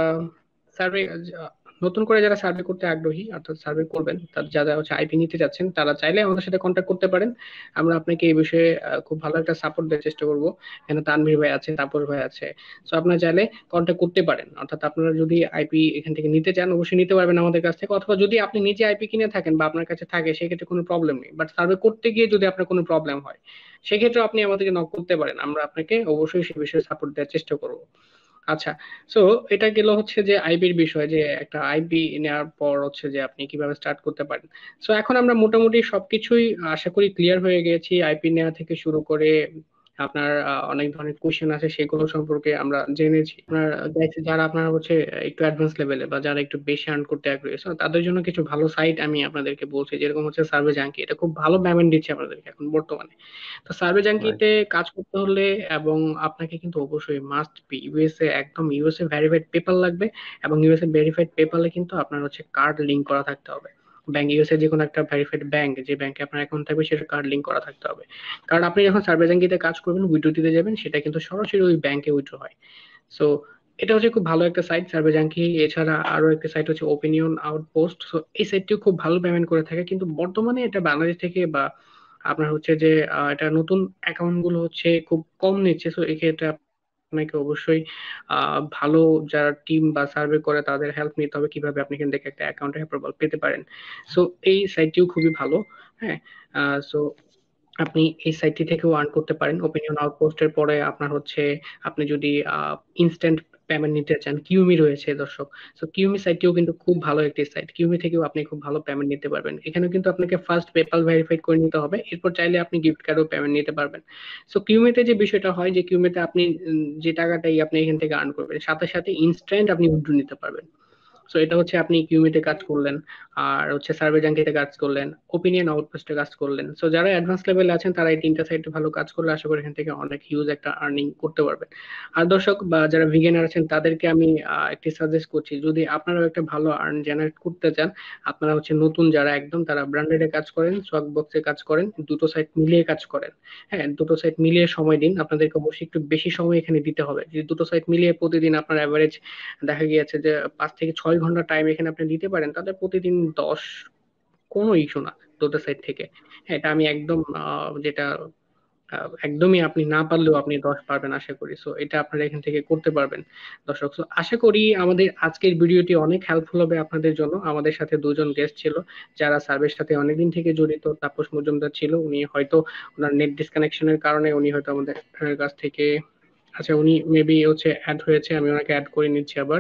A: সার্ভে, নতুন করে যারা সার্ভে করতে আগ্রহী অর্থাৎ সার্ভে করবেন, তার যারা হচ্ছে আইপি নিতে যাচ্ছেন, তারা চাইলে আমাদের সাথে কন্ট্যাক্ট করতে পারেন। আমরা আপনাকে এই বিষয়ে খুব ভালো একটা সাপোর্ট দেওয়ার চেষ্টা করব। এখানে তানভীর ভাই আছে, তাপস ভাই আছে। সো আপনারা চাইলে কন্ট্যাক্ট করতে পারেন, অর্থাৎ আপনারা যদি আইপি এখান থেকে নিতে চান অবশ্যই নিতে পারবেন আমাদের কাছ থেকে, অথবা যদি আপনি নিজে আইপি কিনে থাকেন বা আপনার কাছে থাকে সেক্ষেত্রে কোনো প্রবলেম নেই, বাট সার্ভে করতে গিয়ে যদি আপনার কোনো প্রবলেম হয় সেক্ষেত্রে আপনি আমাদেরকে নক করতে পারেন, আমরা আপনাকে অবশ্যই সে বিষয়ে সাপোর্ট দেওয়ার চেষ্টা করব। আচ্ছা, সো এটা গেল হচ্ছে যে আইপির বিষয়, যে একটা আইপি নেওয়ার পর হচ্ছে যে আপনি কিভাবে স্টার্ট করতে পারেন। সো এখন আমরা মোটামুটি সবকিছুই আশা করি ক্লিয়ার হয়ে গেছি, আইপি নেওয়া থেকে শুরু করে আপনার অনেক ধরনের কোশ্চেন আছে সেগুলো সম্পর্কে আমরা জেনেছি। আপনার যারা আপনার হচ্ছে একটু অ্যাডভান্স লেভেলে বা যারা একটু বেশি আর্ন করতে আগ্রহী, so তাদের জন্য কিছু ভালো সাইট আমি আপনাদেরকে বলছি, যেরকম হচ্ছে সার্ভে জাঙ্কি, এটা খুব ভালো পেমেন্ট দিচ্ছে আপনাদেরকে এখন বর্তমানে। তো সার্ভে
C: Right.
A: জাঙ্কিতে কাজ করতে হলে এবং আপনাকে কিন্তু অবশ্যই মাস্ট বি ইউএসএ, একদম ইউএসএ ভেরিফাইড পেপার লাগবে, এবং ইউএসএ ভেরিফাইড পেপারে কিন্তু আপনার হচ্ছে কার্ড লিংক করা থাকতে হবে। ব্যাংক, ইউএসএ যে কোনো একটা ভেরিফাইড ব্যাংক, যে ব্যাংকে আপনার অ্যাকাউন্ট থাকবে সেটা কার্ড লিংক করা থাকতে হবে। কারণ আপনি যখন সার্ভে জাঙ্কিতে কাজ করবেন, উইথড্র দিতে যাবেন, সেটা কিন্তু সরাসরি ওই ব্যাংকে উইথড্র হয়। সো এটা হচ্ছে খুব ভালো একটা সাইট সার্ভে জাঙ্কি। এছাড়া আরো একটা সাইট হচ্ছে ওপিনিয়ন আউটপোস্ট, সো এই সাইটটিও খুব ভালো পেমেন্ট করে থাকে, কিন্তু বর্তমানে এটা বাংলাদেশ থেকে বা আপনার হচ্ছে যে এটা নতুন অ্যাকাউন্ট গুলো হচ্ছে খুব কম নিচ্ছে। তো এক্ষেত্রে আপনাকে অবশ্যই ভালো যারা টিম বা সার্ভে করে তাদের হেল্প নিতে হবে, কিভাবে আপনি এখান থেকে একটা অ্যাকাউন্টে অ্যাপ্রুভাল পেতে পারেন। সো এই সাইটটিও খুবই ভালো। হ্যাঁ, সো আপনি এই সাইটটি থেকেও আর্ন করতে পারেন। ওপিনিয়ন আউটপোস্টের পরে আপনার হচ্ছে, আপনি যদি ইনস্ট্যান্ট পেমেন্ট নিতে চান, কিউমি রয়েছে দর্শক। সো কিউমি সাইটটিও কিন্তু খুব ভালো একটি সাইট, কিউমি থেকেও আপনি খুব ভালো পেমেন্ট নিতে পারবেন। এখানেও কিন্তু আপনাকে ফার্স্ট পেপাল ভেরিফাই করে নিতে হবে, এরপর চাইলে আপনি গিফট কার্ডও পেমেন্ট নিতে পারবেন। সো কিউমিতে যে বিষয়টা হয়, যে কিউমিতে আপনি যে টাকাটাই আপনি এখান থেকে আর্ন করবেন, সাথে সাথে ইনস্ট্যান্ট আপনি উইথড্র নিতে পারবেন। সো এটা হচ্ছে আপনি কিউমিতে কাজ করলেন, আর হচ্ছে সার্ভে জাঙ্কিতে কাজ করলেন, ওপিনিয়ন আউটপোস্টে কাজ করলেন। সো যারা অ্যাডভান্স লেভেলে আছেন তারা এই তিনটা সাইটে ভালো কাজ করলে আশা করি এখান থেকে অনেক হিউজ একটা আর্নিং করতে পারবেন। আর দর্শক বা যারা বিগিনার আছেন তাদেরকে আমি একটি সাজেস্ট করছি, যদি আপনারাও একটা ভালো আর্ন জেনারেট করতে চান, আপনারা হচ্ছে নতুন যারা একদম, তারা ব্র্যান্ডেডে কাজ করেন, সোয়াগ বক্সে কাজ করেন, দুটো সাইট মিলিয়ে কাজ করেন। হ্যাঁ, দুটো সাইট মিলিয়ে সময় দিন, আপনাদেরকে অবশ্যই একটু বেশি সময় এখানে দিতে হবে। যদি দুটো সাইট মিলিয়ে প্রতিদিন আপনার অ্যাভারেজ দেখা গিয়েছে যে 5 থেকে 6 ঘন্টা টাইম এখানে আপনি দিতে পারেন, তাহলে প্রতিদিন 10, কোনো ইস্যু না দুটো সাইড থেকে। হ্যাঁ, এটা আমি একদম যেটা একদমই আপনি না পারলেও আপনি 10 পারবেন আশা করি। সো এটা আপনারা এখান থেকে করতে পারবেন দর্শক। So, আশা করি আমাদের আজকের ভিডিওটি অনেক হেল্পফুল হবে আপনাদের জন্য। আমাদের সাথে দুজন গেস্ট ছিল যারা সার্ভের সাথে অনেকদিন থেকে জড়িত। তাপস মজুমদার ছিল, উনি হয়তো ওনার নেট ডিসকানেকশনের কারণে উনি হয়তো আমাদের কাছ থেকে, আচ্ছা উনি মেবি হচ্ছে অ্যাড হয়েছে, আমি ওনাকে অ্যাড করে নিচ্ছি আবার।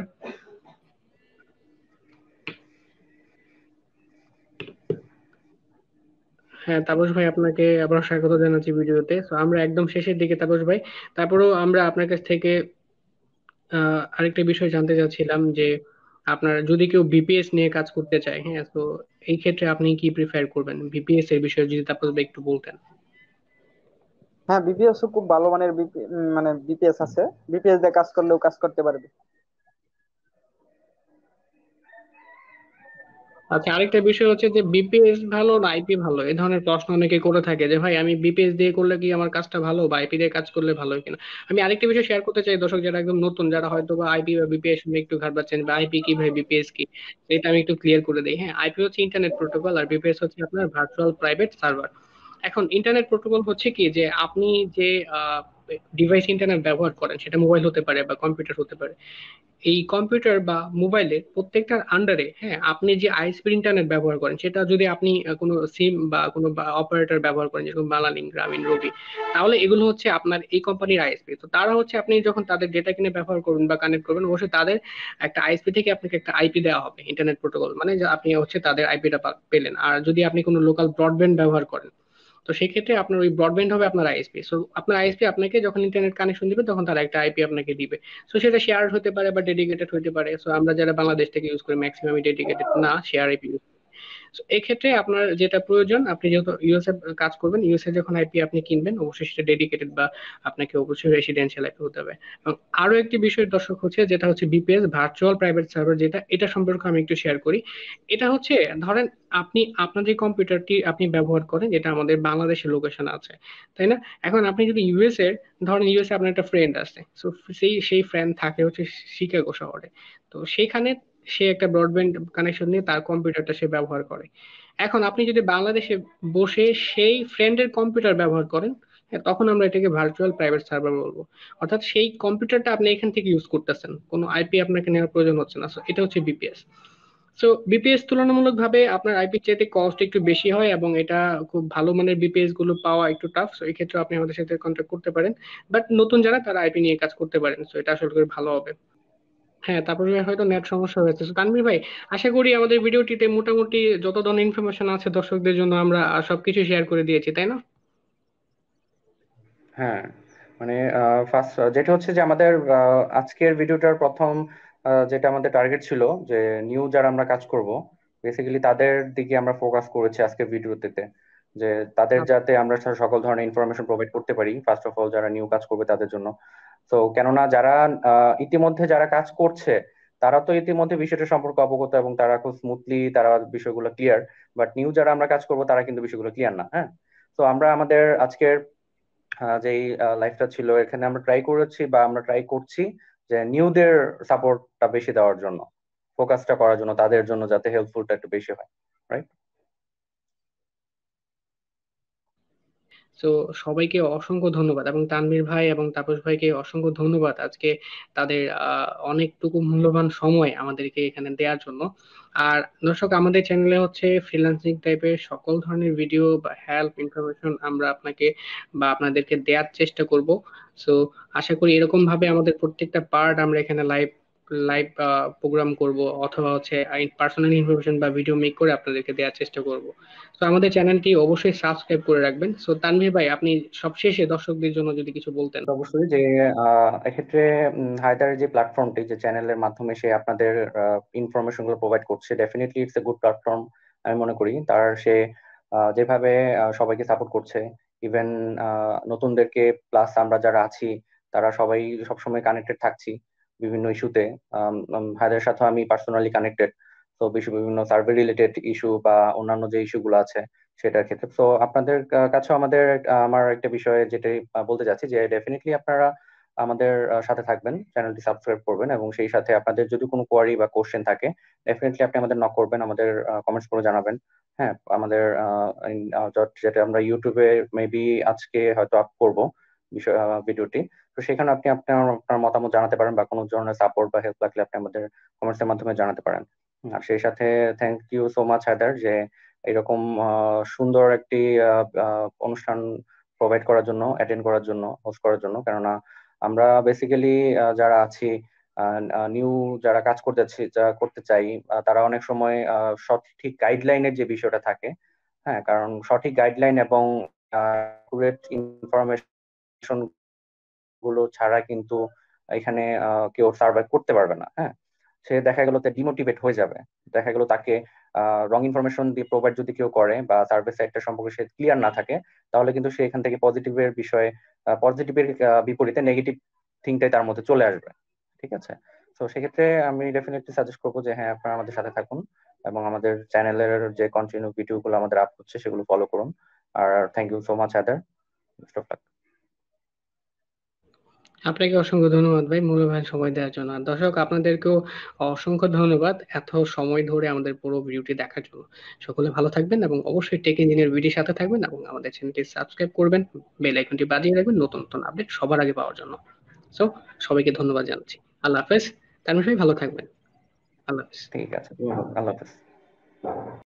A: হ্যাঁ তাপস ভাই, আপনাকে আবার স্বাগত জানাচ্ছি ভিডিওতে। তো আমরা একদম শেষের দিকে তাপস ভাই, তারপরেও আমরা আপনার কাছ থেকে আরেকটা বিষয় জানতে চাচ্ছিলাম যে আপনার যদি কেউ বিপিএস নিয়ে কাজ করতে চায়, হ্যাঁ, তো এই ক্ষেত্রে আপনি কি প্রিফার করবেন? বিপিএস এর বিষয়ে যদি তাপস ভাই একটু বলতেন।
B: হ্যাঁ, বিপিএস খুব ভালো মানের মানে বিপিএস আছে। বিপিএস দিয়ে কাজ করলেও কাজ করতে পারবে।
A: আচ্ছা, আরেকটা বিষয় হচ্ছে যে বিপিএস ভালো না আইপি ভালো, এই ধরনের প্রশ্ন অনেকে করে থাকে যে ভাই আমি বিপিএস দিয়ে করলে কি আমার কাজটা ভালো, বা আইপি দিয়ে কাজ করলে ভালো হয় কিনা। আমি আরেকটা বিষয় শেয়ার করতে চাই দর্শক, যারা একদম নতুন, যারা হয়তো বা আইপি বা বিপিএস নিয়ে একটু ঘাটপাচ্ছেন, বা আইপি কি ভাই বিপিএস কি, তো এটা আমি একটু ক্লিয়ার করে দিই। হ্যাঁ, আইপি হচ্ছে ইন্টারনেট প্রোটোকল, আর বিপিএস হচ্ছে আপনার ভার্চুয়াল প্রাইভেট সার্ভার। এখন ইন্টারনেট প্রোটোকল হচ্ছে কি, যে আপনি যে ডিভাইস ইন্টারনেট ব্যবহার করেন, সেটা মোবাইল হতে পারে বা কম্পিউটার হতে পারে, এই কম্পিউটার বা মোবাইলে প্রত্যেকটার আন্ডারে, হ্যাঁ, আপনি যে আইএসপি ইন্টারনেট ব্যবহার করেন, সেটা যদি আপনি কোনো সিম বা কোনো অপারেটর ব্যবহার করেন, যেরকম বালালিঙ্ক, গ্রামীণ, রবি, তাহলে এগুলো হচ্ছে আপনার এই কোম্পানির আইএসপি। তো তারা হচ্ছে, আপনি যখন তাদের ডেটা কিনে ব্যবহার করবেন বা কানেক্ট করবেন, অবশ্যই তাদের একটা আইএসপি থেকে আপনাকে একটা আইপি দেওয়া হবে, ইন্টারনেট প্রোটোকল মানে যে আপনি হচ্ছে তাদের আইপিটা পেলেন। আর যদি আপনি কোনো লোকাল ব্রডব্যান্ড ব্যবহার করেন, তো সেই ক্ষেত্রে আপনার ওই ব্রডব্যান্ড হবে আপনার আইএসপি। সো আপনার আইএসপি আপনাকে যখন ইন্টারনেট কানেকশন দিবে, তখন তার একটা আইপি আপনাকে দিবে। সো সেটা শেয়ার হতে পারে বা ডেডিকেটেড হতে পারে। সো আমরা যারা বাংলাদেশ থেকে ইউজ করি, ম্যাক্সিমাম ডেডিকেটেড না, শেয়ার আইপি। So, এক্ষেত্রে আপনার যেটা প্রয়োজন, আপনি যেহেতু ইউএসএ কাজ করবেন, ইউএসএ যখন আইপি আপনি কিনবেন, অবশ্যই সেটা ডেডিকেটেড বা আপনাকে অবশ্যই রেসিডেন্সিয়াল আইপি হতে হবে। এবং আরো একটি বিষয় দর্শক হচ্ছে, যেটা হচ্ছে বিপিএস, ভার্চুয়াল প্রাইভেট সার্ভার, যেটা এটা সম্পর্কে আমি একটু শেয়ার করি। এটা হচ্ছে, ধরেন আপনি আপনার যে কম্পিউটারটি আপনি ব্যবহার করেন, যেটা আমাদের বাংলাদেশের লোকেশন আছে, তাই না? এখন আপনি যদি ইউএসএ, ধরেন ইউএসএ আপনার একটা ফ্রেন্ড আছে, তো সেই ফ্রেন্ড থাকে হচ্ছে শিকাগো শহরে। তো সেইখানে সে একটা ব্রডব্যান্ড কানেকশন নিয়ে তার কম্পিউটারটা সে ব্যবহার করে। এখন আপনি যদি বাংলাদেশে বসে সেই ফ্রেন্ডের কম্পিউটার ব্যবহার করেন, হ্যাঁ, তখন আমরা এটাকে ভার্চুয়াল প্রাইভেট সার্ভার বলবো। অর্থাৎ সেই কম্পিউটারটা আপনি এখান থেকে ইউজ করতেছেন, কোনো আইপি আপনাকে নেওয়ার প্রয়োজন হচ্ছে না। So, এটা হচ্ছে বিপিএস। সো বিপিএস তুলনামূলকভাবে আপনার আইপি চাইতে কস্ট একটু বেশি হয়, এবং এটা খুব ভালো মানের বিপিএস গুলো পাওয়া একটু টাফ। সো এই ক্ষেত্রে আপনি আমাদের সাথে কন্ট্যাক্ট করতে পারেন, বাট নতুন যারা তারা আইপি নিয়ে কাজ করতে পারেন। সো এটা আসলে করে ভালো হবে। হ্যাঁ, তারপরে হয়তো নেট সমস্যা হয়েছে। তো তানভীর ভাই, আশা করি আমাদের ভিডিওটিতে মোটামুটি যত ধরনের ইনফরমেশন আছে দর্শকদের জন্য আমরা সবকিছু শেয়ার করে দিয়েছি, তাই না?
C: হ্যাঁ, মানে ফার্স্ট যেটা হচ্ছে যে আমাদের আজকের ভিডিওটার প্রথম যেটা আমাদের টার্গেট ছিল, যে নিউ যারা আমরা কাজ করব, বেসিক্যালি তাদের দিকে আমরা ফোকাস করেছি আজকের ভিডিওতে, যে তাদের
A: আচ্ছা।
C: যাতে আমরা সকল ধরনের ইনফরমেশন প্রোভাইড করতে পারি, ফার্স্ট অফ অল যারা নিউ কাজ করবে তাদের জন্য। তো কেননা যারা ইতিমধ্যে যারা কাজ করছে, তারা তো ইতিমধ্যে বিষয়টা সম্পর্কে অবগত এবং তারা খুব স্মুথলি তারা বিষয়গুলো ক্লিয়ার। বাট নিউ যারা আমরা কাজ করবো তারা কিন্তু বিষয়গুলো ক্লিয়ার না। হ্যাঁ, তো আমরা আমাদের আজকের যেই লাইফটা ছিল, এখানে আমরা ট্রাই করেছি বা আমরা ট্রাই করছি যে নিউদের সাপোর্টটা বেশি দেওয়ার জন্য, ফোকাসটা করার জন্য তাদের জন্য, যাতে হেল্পফুলটা একটু বেশি হয়। রাইট।
A: তো সবাইকে অসংখ্য ধন্যবাদ, এবং তানভীর ভাই এবং তাপস ভাইকে অসংখ্য ধন্যবাদ আজকে তাদের অনেকটুকু মূল্যবান সময় আমাদেরকে এখানে দেওয়ার জন্য। আর দর্শক, আমাদের চ্যানেলে হচ্ছে ফ্রিল্যান্সিং টাইপের সকল ধরনের ভিডিও বা হেল্প ইনফরমেশন আমরা আপনাকে বা আপনাদেরকে দেওয়ার চেষ্টা করব। সো আশা করি এরকম ভাবে আমাদের প্রত্যেকটা পার্ট আমরা এখানে লাইভ লাইভ প্রোগ্রাম করব, অথবা হচ্ছে পার্সোনাল ইনফরমেশন বা ভিডিও মেক করে আপনাদেরকে দেওয়ার চেষ্টা করব। তো আমাদের চ্যানেলটি অবশ্যই সাবস্ক্রাইব করে রাখবেন। সো তানভীর ভাই, আপনি সবশেষে দর্শকদের জন্য যদি কিছু বলতেন।
C: তো অবশ্যই যে এক্ষেত্রে হায়দারের যে প্ল্যাটফর্মটি, যে চ্যানেলের মাধ্যমে সে আপনাদের ইনফরমেশন গুলো প্রোভাইড করছে, definitely it's a good platform. আমি মনে করি তার সে যেভাবে সবাইকে সাপোর্ট করছে, ইভেন নতুনদেরকে, প্লাস আমরা যারা আছি তারা সবাই সবসময় কানেক্টেড থাকছি বিভিন্ন ইস্যুতে। হায়দারের সাথে আমি পার্সোনালি কানেক্টেড। তো বিভিন্ন সার্ভে রিলেটেড ইস্যু বা অন্যান্য যে ইস্যুগুলো আছে সেটার ক্ষেত্রে। তো আপনাদের কাছেও আমার একটা বিষয় যেটা বলতে চাচ্ছি, যে ডেফিনেটলি আপনারা আমাদের সাথে থাকবেন, চ্যানেলটি সাবস্ক্রাইব করবেন, এবং সেই সাথে আপনাদের যদি কোনো কোয়ারি বা কোশ্চেন থাকে ডেফিনেটলি আপনি আমাদের নক করবেন, আমাদের কমেন্টস করে জানাবেন। হ্যাঁ, আমাদের যেটা আমরা ইউটিউবে মেবি আজকে হয়তো আপ করব বিষয় ভিডিওটি, তো সেখানে আপনি আপনার আপনার মতামত জানাতে পারেন, বা কোনো ধরনের সাপোর্ট বা হেল্প লাগলে আপনি আমাদের কমেন্টসের মাধ্যমে জানাতে পারেন। আর সেই সাথে thank you so much Haider, যে এরকম সুন্দর একটি অনুষ্ঠান প্রোভাইড করার জন্য, অ্যাটেন্ড করার জন্য, হোস্ট করার জন্য। কেননা আমরা বেসিক্যালি যারা আছি, নিউ যারা কাজ করতে যা করতে চাই, তারা অনেক সময় সঠিক গাইডলাইনের যে বিষয়টা থাকে, হ্যাঁ, কারণ সঠিক গাইডলাইন এবং অ্যাকুরেট ইনফরমেশন গুলো ছাড়া কিন্তু এখানে কেউ সার্ভাইভ করতে পারবে না। হ্যাঁ, সে দেখা গেল ডিমোটিভেট হয়ে যাবে, দেখা গেল তাকে রং ইনফরমেশন দিয়ে প্রোভাইড যদি কেউ করে, বা সার্ভিস সাইটটা সম্পর্কে সে ক্লিয়ার না থাকে, তাহলে কিন্তু সে এখান থেকে পজিটিভের বিষয়ে, পজিটিভের বিপরীতে নেগেটিভ থিংটাই তার মধ্যে চলে আসবে। ঠিক আছে, তো সেক্ষেত্রে আমি ডেফিনেটলি সাজেস্ট করবো যে হ্যাঁ, আপনারা আমাদের সাথে থাকুন, এবং আমাদের চ্যানেলের যে কন্টিনিউ ভিডিওগুলো আমাদের আপ হচ্ছে সেগুলো ফলো করুন। আর thank you so much other.
A: আপনাকে অসংখ্য ধন্যবাদ ভাই, মূল্যবান সময় দেওয়ার জন্য। আর দর্শক আপনাদেরকেও অসংখ্য ধন্যবাদ এত সময় ধরে আমাদের পুরো ভিডিওটি দেখার জন্য। সকলে ভালো থাকবেন এবং অবশ্যই টেক ইঞ্জিনিয়ার ভিডিওর সাথে থাকবেন এবং আমাদের চ্যানেলটি সাবস্ক্রাইব করবেন, বেল আইকনটি বাজিয়ে রাখবেন নতুন নতুন আপডেট সবার আগে পাওয়ার জন্য। সো সবাইকে ধন্যবাদ জানাচ্ছি। আল্লাহ হাফেজ। তানভীর ভাই ভালো থাকবেন। আল্লাহ হাফেজ।
C: ঠিক আছে, আল্লাহ হাফেজ।